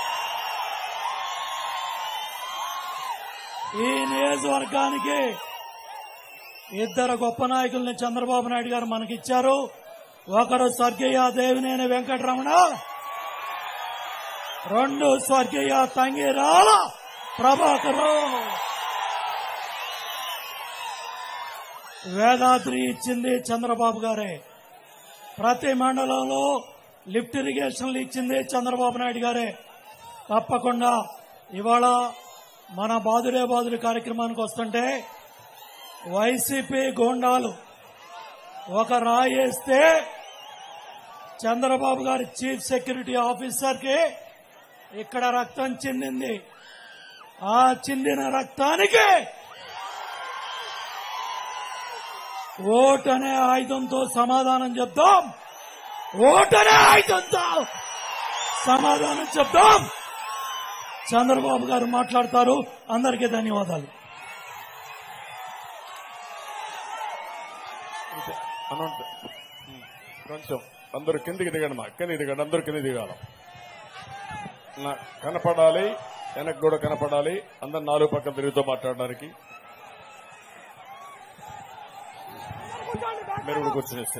S10: ఈ నియోజకవర్గానికి ఇద్దరు గొప్ప నాయకుల్ని చంద్రబాబు నాయుడు గారు మనకిచ్చారు. ఒకరు స్వర్గీయ దేవినేని వెంకటరమణ, రెండు స్వర్గీయ తంగిరాల ప్రభాకర్. వేదాద్రి ఇచ్చింది చంద్రబాబు గారే. ప్రతి మండలంలో లిఫ్ట్ ఇరిగేషన్లు ఇచ్చింది చంద్రబాబు నాయుడు గారే. తప్పకుండా ఇవాళ మన బాదుడే బాదుడు కార్యక్రమానికి వస్తుంటే వైసీపీ గోండాలు ఒక రాయేస్తే చంద్రబాబు గారి చీఫ్ సెక్యూరిటీ ఆఫీసర్ కి ఇక్కడ రక్తం చిందింది. ఆ చిందిన రక్తానికి ఓటనే ఆయుధంతో సమాధానం చెప్తాం. ఓటనే ఆయుధంతో సమాధానం చెప్తాం. చంద్రబాబు గారు మాట్లాడతారు. అందరికీ ధన్యవాదాలు.
S11: కొంచెం అందరూ కిందికి దిగండి. కిందికి దిగండి. అందరూ కింది దిగాల. కనపడాలి, వెనక్కి కూడా కనపడాలి. అందరు 4 పక్కన తిరుగుతూ మాట్లాడడానికి. మీరు కూడా కూర్చొని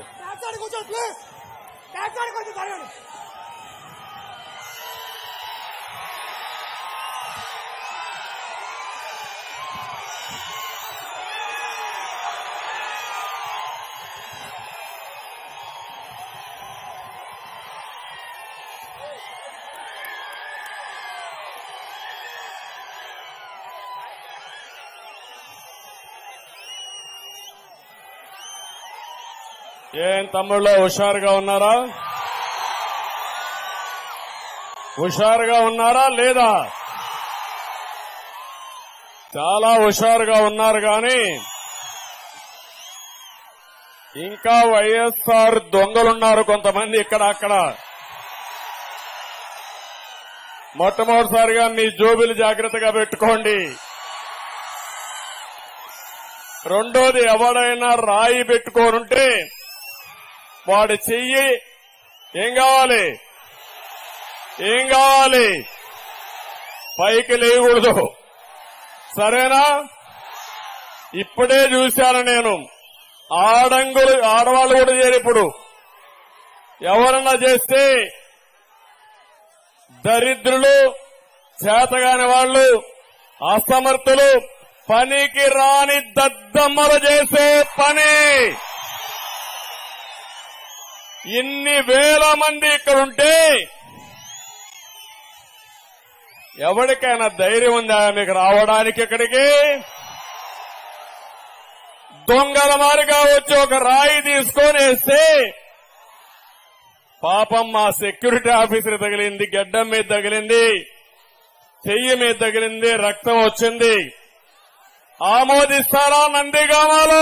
S11: ఏం తమ్ముళ్ళు హుషారుగా ఉన్నారా? హుషారుగా ఉన్నారా లేదా? చాలా హుషారుగా ఉన్నారు. కానీ ఇంకా వైఎస్ఆర్ దొంగలున్నారు కొంతమంది ఇక్కడ అక్కడ. మొట్టమొదటిసారిగా మీ జోబులు జాగ్రత్తగా పెట్టుకోండి. రెండోది, ఎవడైనా రాయి పెట్టుకోనుంటే వాడి చెయ్యి ఏం కావాలి పైకి లేయకూడదు. సరేనా? ఇప్పుడే చూశాను నేను. ఆడవాళ్ళు కూడా చేరి ఇప్పుడు ఎవరన్నా చేస్తే దరిద్రులు, చేతగాని వాళ్ళు, అసమర్థులు, పనికి రాని దద్దమ్మలు చేసే పని. ఇన్ని వేల మంది ఇక్కడుంటే ఎవరికైనా ధైర్యం ఉందా మీకు రావడానికి ఇక్కడికి? దొంగల మారిగా వచ్చి ఒక రాయి తీసుకొని వేస్తే పాపం మా సెక్యూరిటీ ఆఫీసర్ తగిలింది, గడ్డం మీద తగిలింది, చెయ్యి మీద తగిలింది, రక్తం వచ్చింది. ఆమోదిస్తారా నందిగామలో?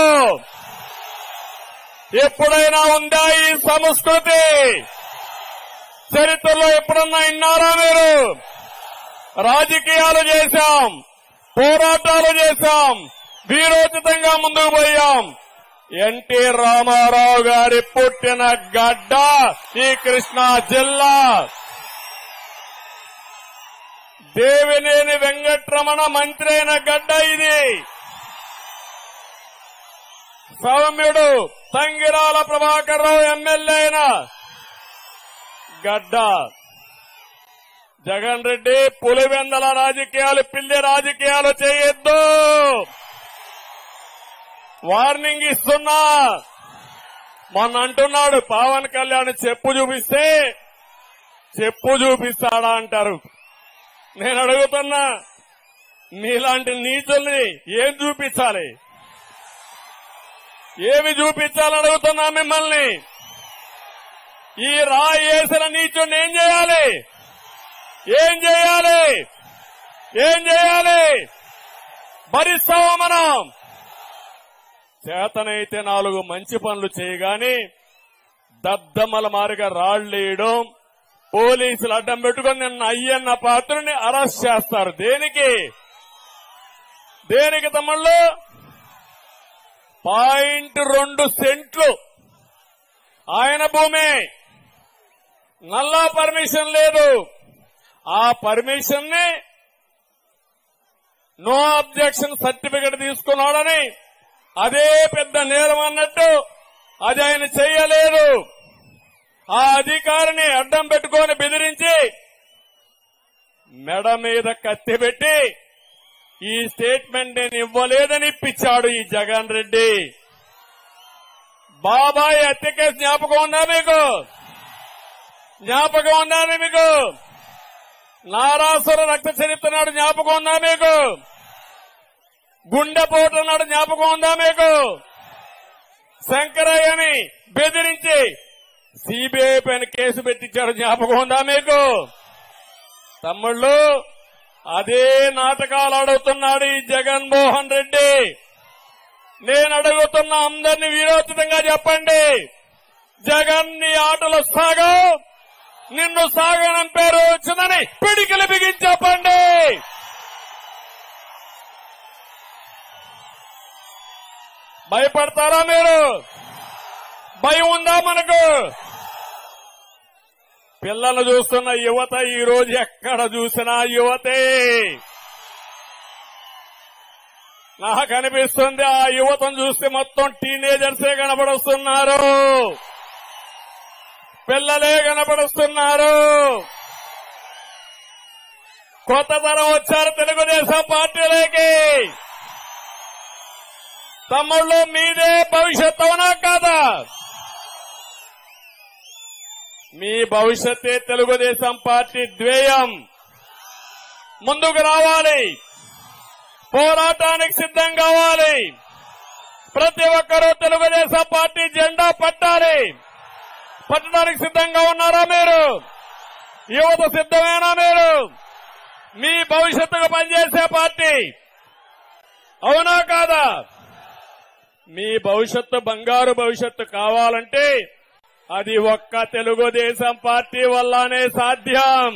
S11: ఎప్పుడైనా ఉందా ఈ సంస్కృతి? చరిత్రలో ఎప్పుడన్నా విన్నారా మీరు? రాజకీయాలు చేశాం, పోరాటాలు చేశాం, వీరోచితంగా ముందుకు పోయాం. ఎన్టీ రామారావు గారి పుట్టిన గడ్డ ఈ కృష్ణా జిల్లా. దేవినేని వెంకట్రమణ మంత్రి అయిన గడ్డ ఇది. సౌమ్యుడు తంగిరాల ప్రభాకర్ రావు ఎమ్మెల్యే అయిన గడ్డ. జగన్ రెడ్డి పులివెందల రాజకీయాలు, పిల్లి రాజకీయాలు చేయొద్దు. వార్నింగ్ ఇస్తున్నా. మొన్న అంటున్నాడు పవన్ కళ్యాణ్ చెప్పు చూపిస్తాడా అంటారు. నేను అడుగుతున్నా, మీలాంటి నీచుల్ని ఏం చూపించాలి? ఏమి చూపించాలని అడుగుతున్నా మిమ్మల్ని. ఈ రాయి వేసిన నీచుని ఏం చేయాలి? భరిస్తామా మనం? చేతనైతే 4 మంచి పనులు చేయగాని దద్దమ్మల మారిగా రాళ్లేయడం, పోలీసులు అడ్డం పెట్టుకుని నిన్న అయ్యన్న పాత్రని అరెస్ట్ చేస్తారు. దేనికి తమ్ముళ్ళు? 0.2 సెంట్లు ఆయన భూమి, నల్లా పర్మిషన్ లేదు. ఆ పర్మిషన్ ని నో అబ్జెక్షన్ సర్టిఫికెట్ తీసుకున్నాడని అదే పెద్ద నేరం అన్నట్టు అది ఆయన చెయ్యలేదు. ఆ అధికారిని అడ్డం పెట్టుకొని బెదిరించి మెడ మీద కత్తి పెట్టి ఈ స్టేట్మెంట్ నేను ఇవ్వలేదని ఇప్పించాడు ఈ జగన్ రెడ్డి. బాబాయ్ హత్య కేసు జ్ఞాపకం ఉందా మీకు? నారాసుర రక్త చరిత్ర నాడు జ్ఞాపకం ఉందా మీకు? గుండెపోటు నాడు జ్ఞాపకం ఉందా మీకు? శంకరయ్యని బెదిరించి సిబిఐ పైన కేసు పెట్టించాడు జ్ఞాపకం ఉందా మీకు? తమ్ముళ్ళు, అదే నాటకాలు ఆడుతున్నాడు ఈ జగన్మోహన్ రెడ్డి. నేను అడుగుతున్న అందరినీ వీరోచితంగా చెప్పండి, జగన్ నీ ఆటలు సాగవు, నిన్ను సాగనంపేరు వచ్చిందని పిడికిలు బిగించి చెప్పండి. భయపడతారా మీరు? భయం ఉందా మనకు? పిల్లలు చూస్తున్న యువత ఈ రోజు ఎక్కడ చూసినా యువతే. నాకు అనిపిస్తుంది ఆ యువతను చూస్తే మొత్తం టీనేజర్సే కనబడుస్తున్నారు, పిల్లలే కనబడుస్తున్నారు. కొత్త తరం వచ్చారు తెలుగుదేశం పార్టీలోకి. తమ్ముళ్ళు, మీదే భవిష్యత్ అవునా కాదా? మీ భవిష్యత్తే తెలుగుదేశం పార్టీ ధ్యేయం. ముందుకు రావాలి, పోరాటానికి సిద్ధం కావాలి. ప్రతి ఒక్కరూ తెలుగుదేశం పార్టీ జెండా పట్టడానికి సిద్ధంగా ఉన్నారా మీరు? యువత సిద్ధమేనా మీరు? మీ భవిష్యత్తుకు పనిచేసే పార్టీ అవునా కాదా? మీ భవిష్యత్తు బంగారు భవిష్యత్తు కావాలంటే అది ఒక్క తెలుగుదేశం పార్టీ వల్లనే సాధ్యం.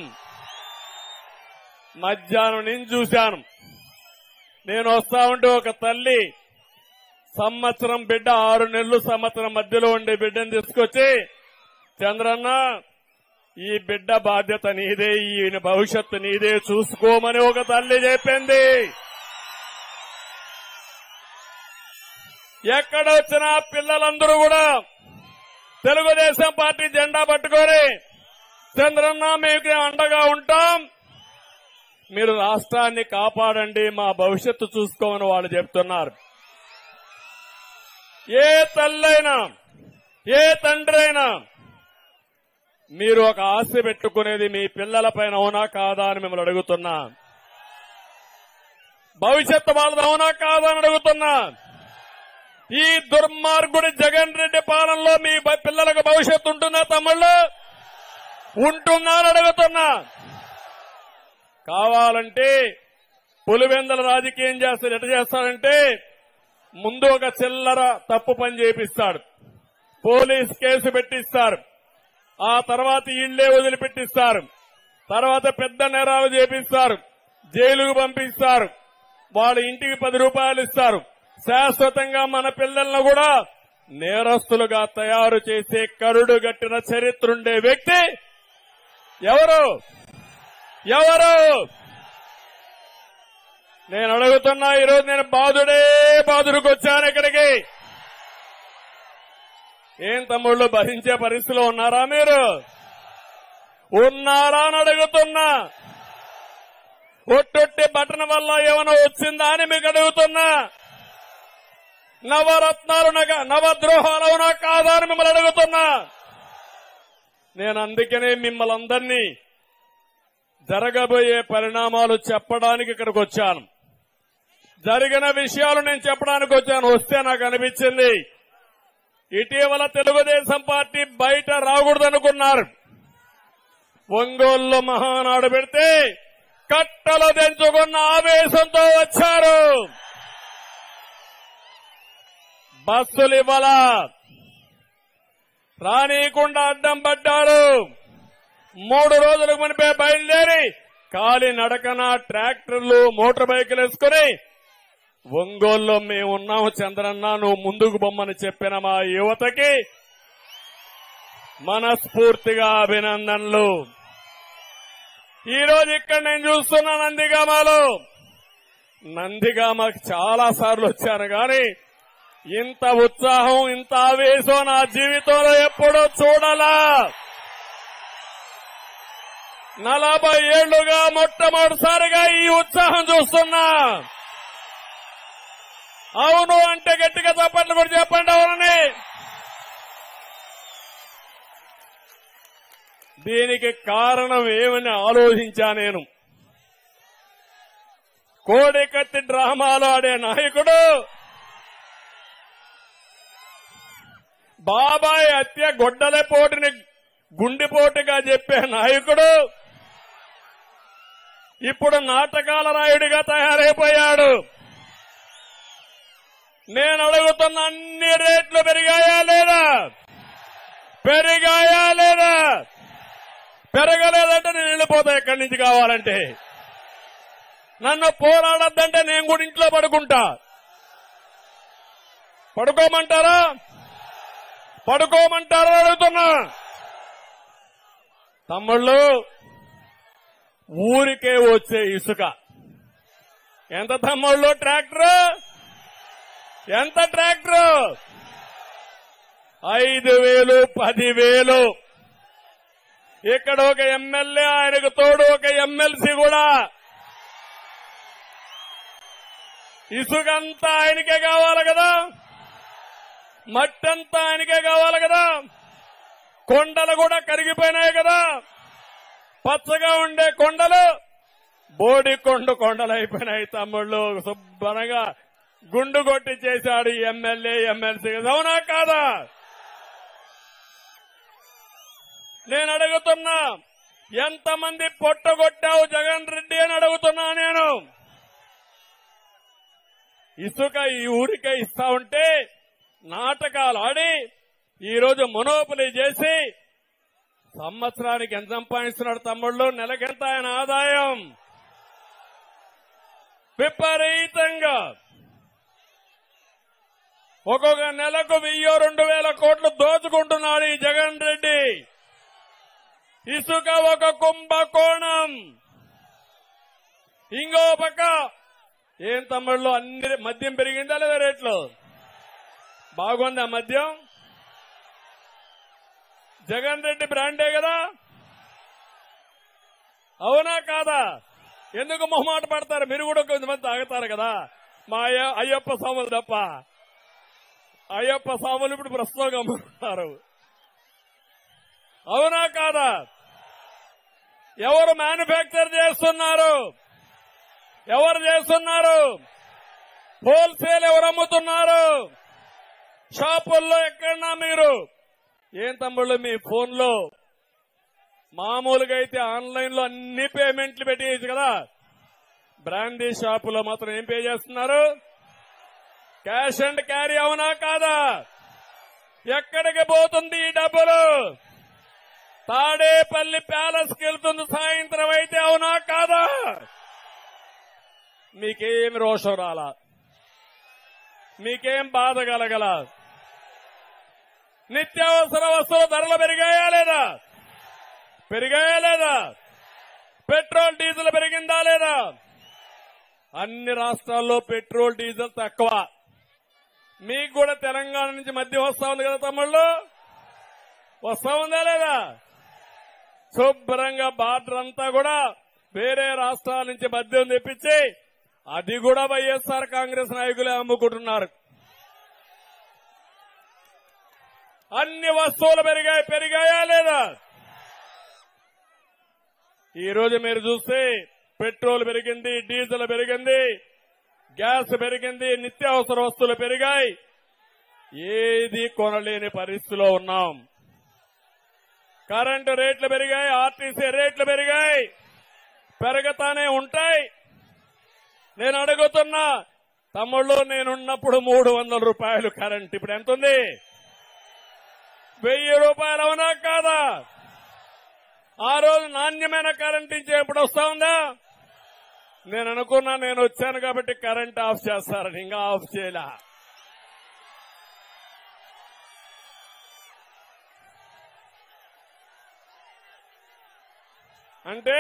S11: మధ్యాహ్నం నేను చూశాను. నేను వస్తా ఉంటే ఒక తల్లి సంవత్సరం బిడ్డ, 6 నెలలు సంవత్సరం మధ్యలో ఉండే బిడ్డను తీసుకొచ్చి, చంద్రన్న ఈ బిడ్డ బాధ్యత నీదే, ఈయన భవిష్యత్తు నీదే, చూసుకోమని ఒక తల్లి చెప్పింది. ఎక్కడొచ్చినా పిల్లలందరూ కూడా తెలుగుదేశం పార్టీ జెండా పట్టుకొని, చంద్రన్న మీకు అండగా ఉంటాం, మీరు రాష్ట్రాన్ని కాపాడండి, మా భవిష్యత్తు చూసుకోమని వాళ్ళు చెప్తున్నారు. ఏ తల్లైనా, ఏ తండ్రి అయినా మీరు ఒక ఆశ పెట్టుకునేది మీ పిల్లల పైన అవునా కాదా అని మిమ్మల్ని అడుగుతున్నా. భవిష్యత్తు వాళ్ళది అవునా కాదా అని అడుగుతున్నా. ఈ దుర్మార్గుడి జగన్ రెడ్డి పాలనలో మీ పిల్లలకు భవిష్యత్తు ఉంటుందా తమ్ముళ్ళు? ఉంటుందా అని అడుగుతున్నా. కావాలంటే పులివెందల రాజకీయం చేస్తారు. ఎట్లా చేస్తారంటే, ముందు ఒక చిల్లర తప్పు పని చేపిస్తాడు, పోలీస్ కేసు పెట్టిస్తారు, ఆ తర్వాత ఇళ్లే వదిలిపెట్టిస్తారు, తర్వాత పెద్ద నేరాలు చేపిస్తారు, జైలుకు పంపిస్తారు, వాళ్ళ ఇంటికి 10 రూపాయలు ఇస్తారు. శాశ్వతంగా మన పిల్లలను కూడా నేరస్తులుగా తయారు చేసే కరుడు గట్టిన చరిత్రుండే వ్యక్తి ఎవరు? నేను అడుగుతున్నా. ఈరోజు నేను బాధుడికి వచ్చాను ఇక్కడికి. ఏం తమ్ముళ్ళు భరించే పరిస్థితిలో ఉన్నారా మీరు? ఉన్నారా అని అడుగుతున్నా. ఒట్టొట్టి బటన్ వల్ల ఏమైనా వచ్చిందా అని మీకు అడుగుతున్నా. నవరత్నాలు నవద్రోహాలవునా కాదా అని మిమ్మల్ని అడుగుతున్నా. నేను అందుకనే మిమ్మల్ని అందరినీ జరగబోయే పరిణామాలు చెప్పడానికి ఇక్కడికి వచ్చాను. జరిగిన విషయాలు నేను చెప్పడానికి వచ్చాను. వస్తే నాకు అనిపించింది ఇటీవల తెలుగుదేశం పార్టీ బయట రాకూడదనుకున్నారు. ఒంగోలులో మహానాడు పెడితే కట్టలు తెంచుకున్న ఆవేశంతో వచ్చారు. బస్సులు ఇవ్వాల రానీయకుండా అడ్డం పడ్డారు. 3 రోజులకు మునిపే బయలుదేరి కాలి నడకన ట్రాక్టర్లు మోటార్ బైకులు వేసుకుని ఒంగోలులో మేమున్నాము చంద్రన్న నువ్వు ముందుకు బొమ్మని చెప్పిన మా యువతకి మనస్ఫూర్తిగా అభినందనలు. ఈరోజు ఇక్కడ నేను చూస్తున్నా నందిగామకు చాలా సార్లు వచ్చాను కానీ ఇంత ఉత్సాహం ఇంత ఆవేశం నా జీవితంలో ఎప్పుడూ చూడాలా. 40 ఏళ్లుగా మొట్టమొదటిసారిగా ఈ ఉత్సాహం చూస్తున్నా. అవును అంటే గట్టిగా చప్పట్లు కూడా చెప్పండి అవునని. దీనికి కారణం ఏమని ఆలోచించా నేను. కోడికత్తి డ్రామాలు ఆడే నాయకుడు, బాబాయ్ హత్య గొడ్డలపోటుని గుండెపోటుగా చెప్పే నాయకుడు ఇప్పుడు నాటకాల రాయుడిగా తయారైపోయాడు. నేను అడుగుతున్న అన్ని రేట్లు పెరిగాయా లేదా? పెరగలేదంటే నేను వెళ్ళిపోతా ఇక్కడి నుంచి. కావాలంటే నన్ను పోరాడద్దంటే నేను కూడా ఇంట్లో పడుకుంటా. పడుకోమంటారా అడుగుతున్నా. తమ్ముళ్ళు ఊరికే వచ్చే ఇసుక ఎంత తమ్ముళ్ళు? ఎంత ట్రాక్టర్? 5,000 10,000. ఇక్కడ ఒక ఎమ్మెల్యే ఆయనకు తోడు ఒక ఎమ్మెల్సీ కూడా. ఇసుకంతా ఆయనకే కావాలి కదా, మట్టంతా ఆయనకే కావాలి కదా. కొండలు కూడా కరిగిపోయినాయి కదా. పచ్చగా ఉండే కొండలు బోడి కొండలు అయిపోయినాయి. తమ్ముళ్ళు శుభ్రంగా గుండు కొట్టి చేశాడు ఈ ఎమ్మెల్సీ. అవునా కాదా? నేను అడుగుతున్నా, ఎంతమంది పొట్టగొట్టావు జగన్ రెడ్డి అని అడుగుతున్నా నేను. ఇసుక ఈ ఊరికే ఇస్తా ఉంటే నాటకాలు ఆడి ఈరోజు మొనోపలి చేసి సంవత్సరానికి ఎంత సంపాదిస్తున్నాడు తమ్ముళ్ళు? నెలకెంత ఆయన ఆదాయం? విపరీతంగా ఒక్కొక్క నెలకు 1,000-2,000 కోట్లు దోచుకుంటున్నాడు ఈ జగన్ రెడ్డి. ఇసుక ఒక కుంభకోణం. ఇంకో పక్క ఏం తమ్ముళ్ళు అన్ని మద్యం పెరిగిందా లేదా? రేట్లు బాగుందా మద్యం? జగన్ రెడ్డి బ్రాండే కదా, అవునా కాదా? ఎందుకు మొహమాట పడతారు? మీరు కూడా కొంతమంది తాగుతారు కదా. మా అయ్యప్ప స్వాములు తప్ప. అయ్యప్ప స్వాములు ఇప్పుడు ప్రస్తుతం గమ్ముతున్నారు. అవునా కాదా? ఎవరు మ్యానుఫ్యాక్చర్ చేస్తున్నారు? హోల్సేల్ ఎవరు అమ్ముతున్నారు? షాపుల్లో ఎక్కడన్నా మీరు. ఏం తమ్ముళ్ళు మీ ఫోన్లో మామూలుగా అయితే ఆన్లైన్ లో అన్ని పేమెంట్లు పెట్టేయచ్చు కదా. బ్రాండీ షాపులో మాత్రం ఏం పే చేస్తున్నారు? Cash and carry. అవునా కాదా? ఎక్కడికి పోతుంది ఈ డబ్బులు? తాడేపల్లి ప్యాలెస్ కి వెళ్తుంది సాయంత్రం అయితే. అవునా కాదా? మీకేం రోషం రాలా? మీకేం బాధ కలగల? నిత్యావసర వస్తువుల ధరలు పెరిగాయా లేదా? పెరిగాయా లేదా? పెట్రోల్ డీజిల్ పెరిగిందా లేదా? అన్ని రాష్ట్రాల్లో పెట్రోల్ డీజిల్ తక్కువ. మీకు కూడా తెలంగాణ నుంచి మద్యం వస్తా ఉంది కదా తమ్ముళ్ళు, వస్తా ఉందా లేదా? శుభ్రంగా బార్డర్ అంతా కూడా వేరే రాష్ట్రాల నుంచి మద్యం తెప్పించి అది కూడా వైఎస్ఆర్ కాంగ్రెస్ నాయకులే అమ్ముకుంటున్నారు. అన్ని వస్తువులు పెరిగాయా లేదా? ఈ రోజు మీరు చూస్తే పెట్రోల్ పెరిగింది, డీజిల్ పెరిగింది, గ్యాస్ పెరిగింది, నిత్యావసర వస్తువులు పెరిగాయి. ఏది కొనలేని పరిస్థితిలో ఉన్నాం. కరెంటు రేట్లు పెరిగాయి, ఆర్టీసీ రేట్లు పెరిగాయి, పెరుగుతానే ఉంటాయి. నేను అడుగుతున్నా తమ్ముళ్ళు, నేనున్నప్పుడు 300 రూపాయలు కరెంట్, ఇప్పుడు ఎంత ఉంది? 1000 రూపాయలు, అవునా కాదా? ఆ రోజు నాణ్యమైన కరెంట్ ఇచ్చే ఎప్పుడు వస్తా ఉందా? నేను అనుకున్నా, నేను వచ్చాను కాబట్టి కరెంట్ ఆఫ్ చేస్తారని, ఇంకా ఆఫ్ చేయలే. అంటే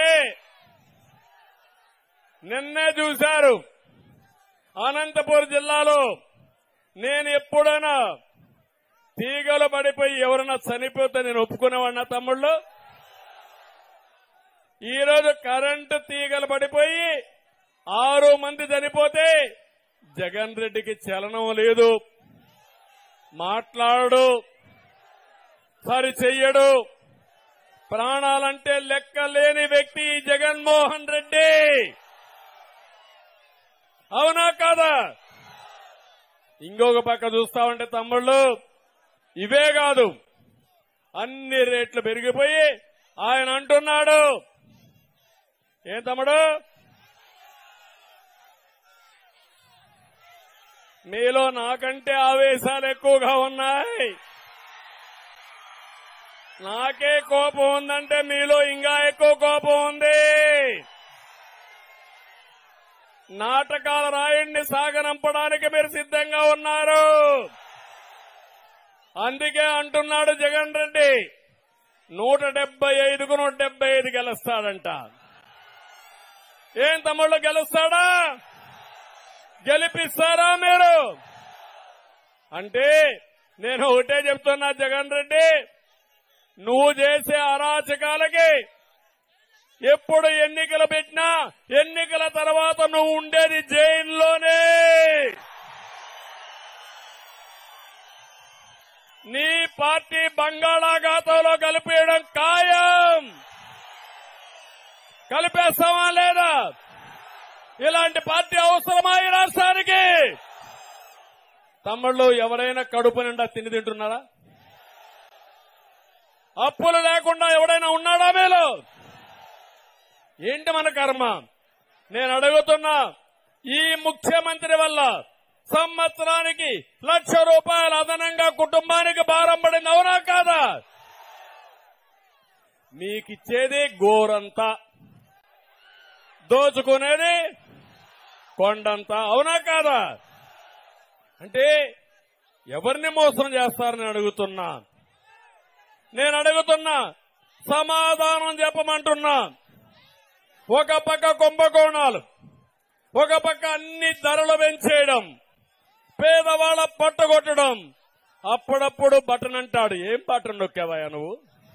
S11: నిన్నే చూశారు అనంతపురం జిల్లాలో నేను ఎప్పుడైనా తీగలు పడిపోయి ఎవరైనా చనిపోతే నేను ఒప్పుకునేవాడినా తమ్ముళ్ళు? ఈ రోజు కరెంటు తీగలు పడిపోయి 6 మంది చనిపోతే జగన్ రెడ్డికి చలనం లేదు, మాట్లాడు, సరి చెయ్యడు. ప్రాణాలంటే లెక్క లేని వ్యక్తి జగన్మోహన్ రెడ్డి, అవునా కాదా? ఇంకొక పక్క చూస్తా ఉంటే తమ్ముళ్ళు, ఇవే కాదు అన్ని రేట్లు పెరిగిపోయి ఆయన అంటున్నాడు, ఏం తమ్ముడు, మీలో నాకంటే ఆవేశాలు ఎక్కువగా ఉన్నాయి, నాకే కోపం ఉందంటే మీలో ఇంకా ఎక్కువ కోపం ఉంది. నాటకాల రాయుడిని సాగనంపడానికి మీరు సిద్ధంగా ఉన్నారు. అందుకే అంటున్నాడు జగన్ రెడ్డి 175కు 175 గెలుస్తాడంట. ఏం తమ్ముళ్ళు, గెలుస్తాడా? గెలిపిస్తారా మీరు? అంటే నేను ఒకటే చెప్తున్నా జగన్ రెడ్డి, నువ్వు చేసే అరాచకాలకి ఎప్పుడు ఎన్నికలు పెట్టినా ఎన్నికల తర్వాత నువ్వు ఉండేది జైల్లోనే. నీ పార్టీ బంగాళాఖాతంలో కలిపేయడం ఖాయం. కలిపేస్తావా లేదా? ఇలాంటి పార్టీ అవసరమా ఈ రాష్ట్రానికి? తమ్ముళ్ళు, ఎవరైనా కడుపు నిండా తిండి తింటున్నారా? అప్పులు లేకుండా ఎవడైనా ఉన్నాడా మీలో? ఏంటి మన కర్మ? నేను అడుగుతున్నా, ఈ ముఖ్యమంత్రి వల్ల సంవత్సరానికి 1,00,000 రూపాయలు అదనంగా కుటుంబానికి భారం పడింది, అవునా కాదా? మీకిచ్చేది గోరంతా, దోచుకునేది కొండంతా, అవునా కాదా? అంటే ఎవరిని మోసం చేస్తారని అడుగుతున్నా. నేను అడుగుతున్నా, సమాధానం చెప్పమంటున్నా. ఒక పక్క కుంభకోణాలు, ఒక పక్క అన్ని ధరలు పెంచేయడం, పేదవాళ్ళ పట్టగొట్టడం, అప్పుడప్పుడు బటన్ అంటాడు. ఏం బటన్ నొక్కావా నువ్వు?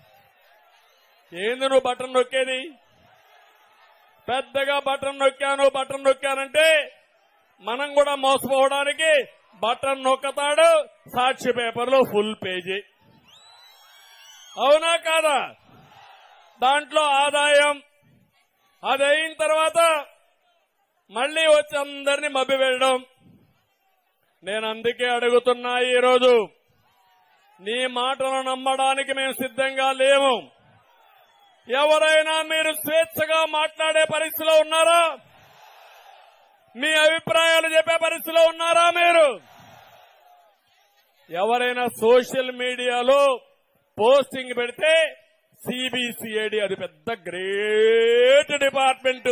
S11: ఏంది నువ్వు బటన్ నొక్కేది? పెద్దగా బటన్ నొక్కానంటే మనం కూడా మోసపోవడానికి బటన్ నొక్కతాడు, సాక్షి పేపర్లో ఫుల్ పేజీ, అవునా కాదా? దాంట్లో ఆదాయం, అది అయిన తర్వాత మళ్లీ వచ్చి అందరినీ మభ్య వెళ్ళడం. నేను అందుకే అడుగుతున్నా, ఈరోజు నీ మాటలు నమ్మడానికి మేము సిద్ధంగా లేము. ఎవరైనా మీరు స్వేచ్ఛగా మాట్లాడే పరిస్థితిలో ఉన్నారా? మీ అభిప్రాయాలు చెప్పే పరిస్థితిలో ఉన్నారా మీరు? ఎవరైనా సోషల్ మీడియాలో పోస్టింగ్ పెడితే సిబిసిఐడి, అది పెద్ద గ్రేట్ డిపార్ట్మెంట్,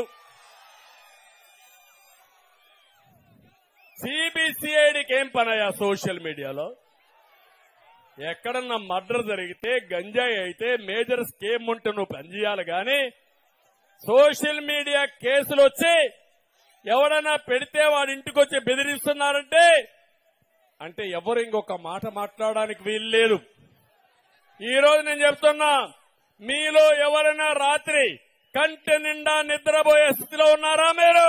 S11: సిబిసిఐడికి ఏం పనయా సోషల్ మీడియాలో? ఎక్కడన్నా మర్డర్ జరిగితే గంజాయి అయితే మేజర్ స్కీమ్ ఉంటే నువ్వు పనిచేయాలి కానీ సోషల్ మీడియా కేసులు వచ్చి ఎవడైనా పెడితే వాడి ఇంటికి వచ్చి బెదిరిస్తున్నారంటే అంటే ఎవరు ఇంకొక మాట మాట్లాడడానికి వీలు లేదు. ఈ రోజు నేను చెప్తున్నా, మీలో ఎవరైనా రాత్రి కంటి నిండా నిద్రపోయే స్థితిలో ఉన్నారా? మీరు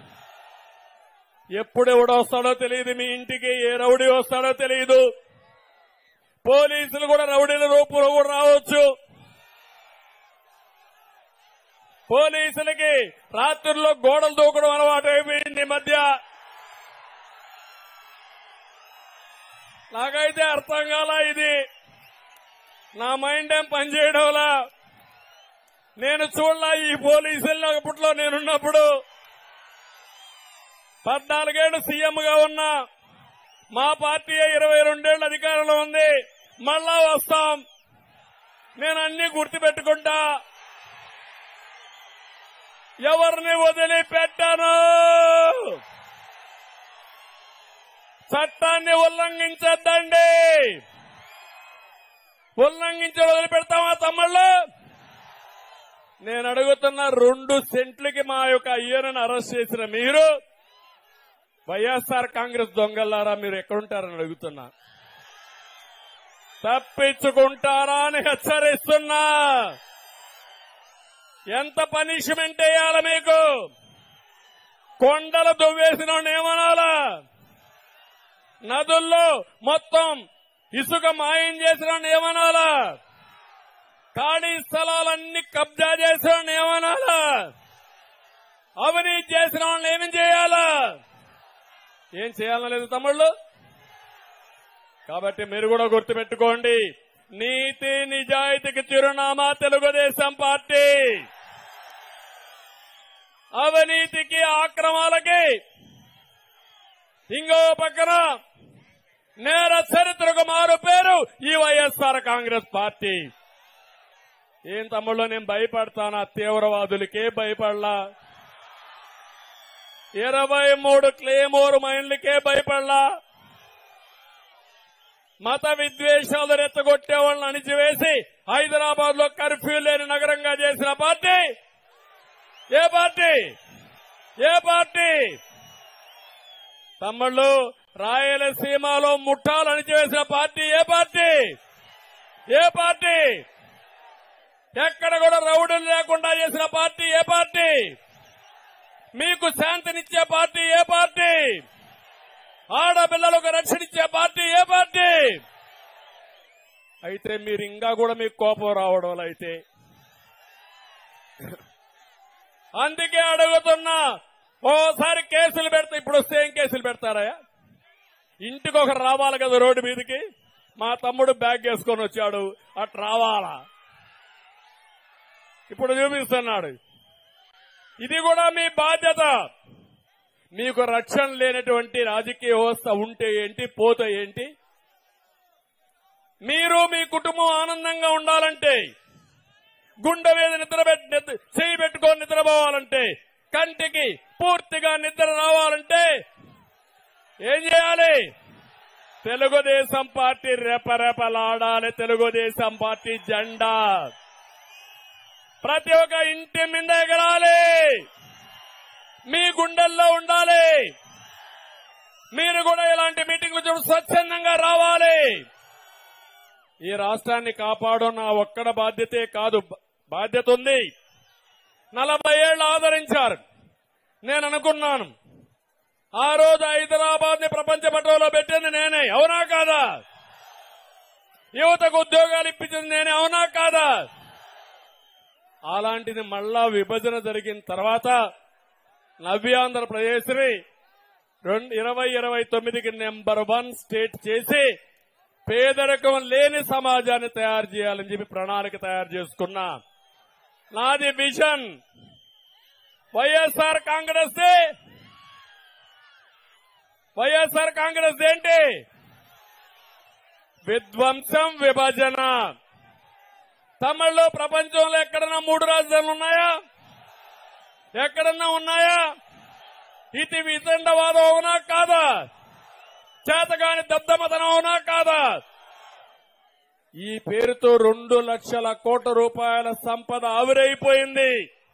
S11: ఎప్పుడు ఎవడు వస్తాడో తెలియదు, మీ ఇంటికి ఏ రౌడీ వస్తాడో తెలియదు. పోలీసులు కూడా రౌడీల రూపంలో కూడా రావచ్చు. పోలీసులకి రాత్రుల్లో గోడలు దూకడం అలవాటు అయిపోయింది. ఈ మధ్య నాకైతే అర్థం కాల, ఇది నా మైండ్ ఏం పనిచేయడంలా. నేను చూడలా ఈ పోలీసుల్లో. అప్పట్లో నేనున్నప్పుడు 14 ఏళ్లు సీఎంగా ఉన్నా. మా పార్టీ 22 ఏళ్లు అధికారంలో ఉంది. మళ్ళా వస్తాం. నేను అన్ని గుర్తుపెట్టుకుంటా. ఎవరిని వదిలిపెట్టాను. చట్టాన్ని ఉల్లంఘించద్దండి. ఉల్లంఘించి వదిలిపెడతామా తమ్ముళ్ళు? నేను అడుగుతున్న 2 సెంట్లకి మా యొక్క అయ్యను అరెస్ట్ చేసిన మీరు వైఎస్ఆర్ కాంగ్రెస్ దొంగలారా మీరు ఎక్కడుంటారని అడుగుతున్నా. తప్పించుకుంటారా అని హెచ్చరిస్తున్నా. ఎంత పనిష్మెంట్ వేయాలి మీకు? కొండలు దువ్వేసిన ఏమనాలా? నదుల్లో మొత్తం ఇసుక మాయం చేసిన ఏమనాలా? ఖాళీ స్థలాలన్నీ కబ్జా చేసిన ఏమనాలా? అవినీతి చేసిన వాళ్ళని ఏమి చేయాలా? ఏం చేయాలని లేదు తమ్ముళ్ళు. కాబట్టి మీరు కూడా గుర్తుపెట్టుకోండి, నీతి నిజాయితీకి చిరునామా తెలుగుదేశం పార్టీ. అవినీతికి ఆక్రమాలకి ఇంకో పక్కన నేర చరిత్రకు మారు పేరు ఈ వైఎస్ఆర్ కాంగ్రెస్ పార్టీ. ఏం తమ్ముళ్ళు నేను భయపడతానా? తీవ్రవాదులకే భయపడలా. 23 క్లేమోర్ మైన్లకే భయపడలా. మత విద్వేషాలు రెచ్చగొట్టే వాళ్ళని అణిచివేసి హైదరాబాద్ లో కర్ఫ్యూ లేని నగరంగా చేసిన పార్టీ ఏ పార్టీ? ఏ పార్టీ? తమ్ముళ్ళు, రాయలసీమలో ముఠాలు అణిచివేసిన పార్టీ ఏ పార్టీ? ఏ పార్టీ? ఎక్కడ కూడా రౌడీలు లేకుండా చేసిన పార్టీ ఏ పార్టీ? మీకు శాంతినిచ్చే పార్టీ ఏ పార్టీ? ఆడపిల్లలకు రక్షణిచ్చే పార్టీ ఏ పార్టీ? అయితే మీరు ఇంకా కూడా మీకు కోపం రావడం అయితే అందుకే అడుగుతున్నా. ఓసారి కేసులు పెడతా, ఇప్పుడు వస్తే ఏం కేసులు పెడతారా? ఇంటికి ఒకరు రావాలి కదా రోడ్డు మీదకి. మా తమ్ముడు బ్యాగ్ వేసుకొని వచ్చాడు, అటు రావాలా? ఇప్పుడు చూపిస్తున్నాడు. ఇది కూడా మీ బాధ్యత. మీకు రక్షణ లేనటువంటి రాజకీయ వ్యవస్థ ఉంటే ఏంటి, పోతే ఏంటి? మీరు మీ కుటుంబం ఆనందంగా ఉండాలంటే, గుండె మీద చేయి పెట్టుకొని నిద్రపోవాలంటే, కంటికి పూర్తిగా నిద్ర రావాలంటే ఏం చేయాలి? తెలుగుదేశం పార్టీ రెపరెపలాడాలి. తెలుగుదేశం పార్టీ జెండా ప్రతి ఒక్క ఇంటి మీద ఎగరాలి. మీ గుండెల్లో ఉండాలి. మీరు కూడా ఇలాంటి మీటింగ్లు చూడు స్వచ్ఛందంగా రావాలి. ఈ రాష్ట్రాన్ని కాపాడడం నా ఒక్కడ బాధ్యతే కాదు, బాధ్యత ఉంది. 40 ఏళ్లు ఆదరించారు. నేను అనుకున్నాను, ఆ రోజు హైదరాబాద్ ని ప్రపంచ పటంలో పెట్టింది నేనే, అవునా కాదా? యువతకు ఉద్యోగాలు ఇప్పించింది నేనే, అవునా కాదా? అలాంటిది మళ్ళా విభజన జరిగిన తర్వాత నవ్యాంధ్రప్రదేశ్ ని 2029కి నెంబర్ 1 స్టేట్ చేసి పేదరికం లేని సమాజాన్ని తయారు చేయాలని చెప్పి ప్రణాళిక తయారు చేసుకున్నా. నాది విజన్. వైఎస్ఆర్ కాంగ్రెస్ ఏంటి? విధ్వంసం, విభజన. తమిళలో ప్రపంచంలో ఎక్కడన్నా 3 రాజధానులు ఉన్నాయా? ఎక్కడన్నా ఉన్నాయా? ఇది వితండవాదం అవునా కాదా? చేతగాని దద్దమతనం అవునా కాదా? ఈ పేరుతో 2 లక్షల కోట్ల రూపాయల సంపద ఆవిరైపోయింది.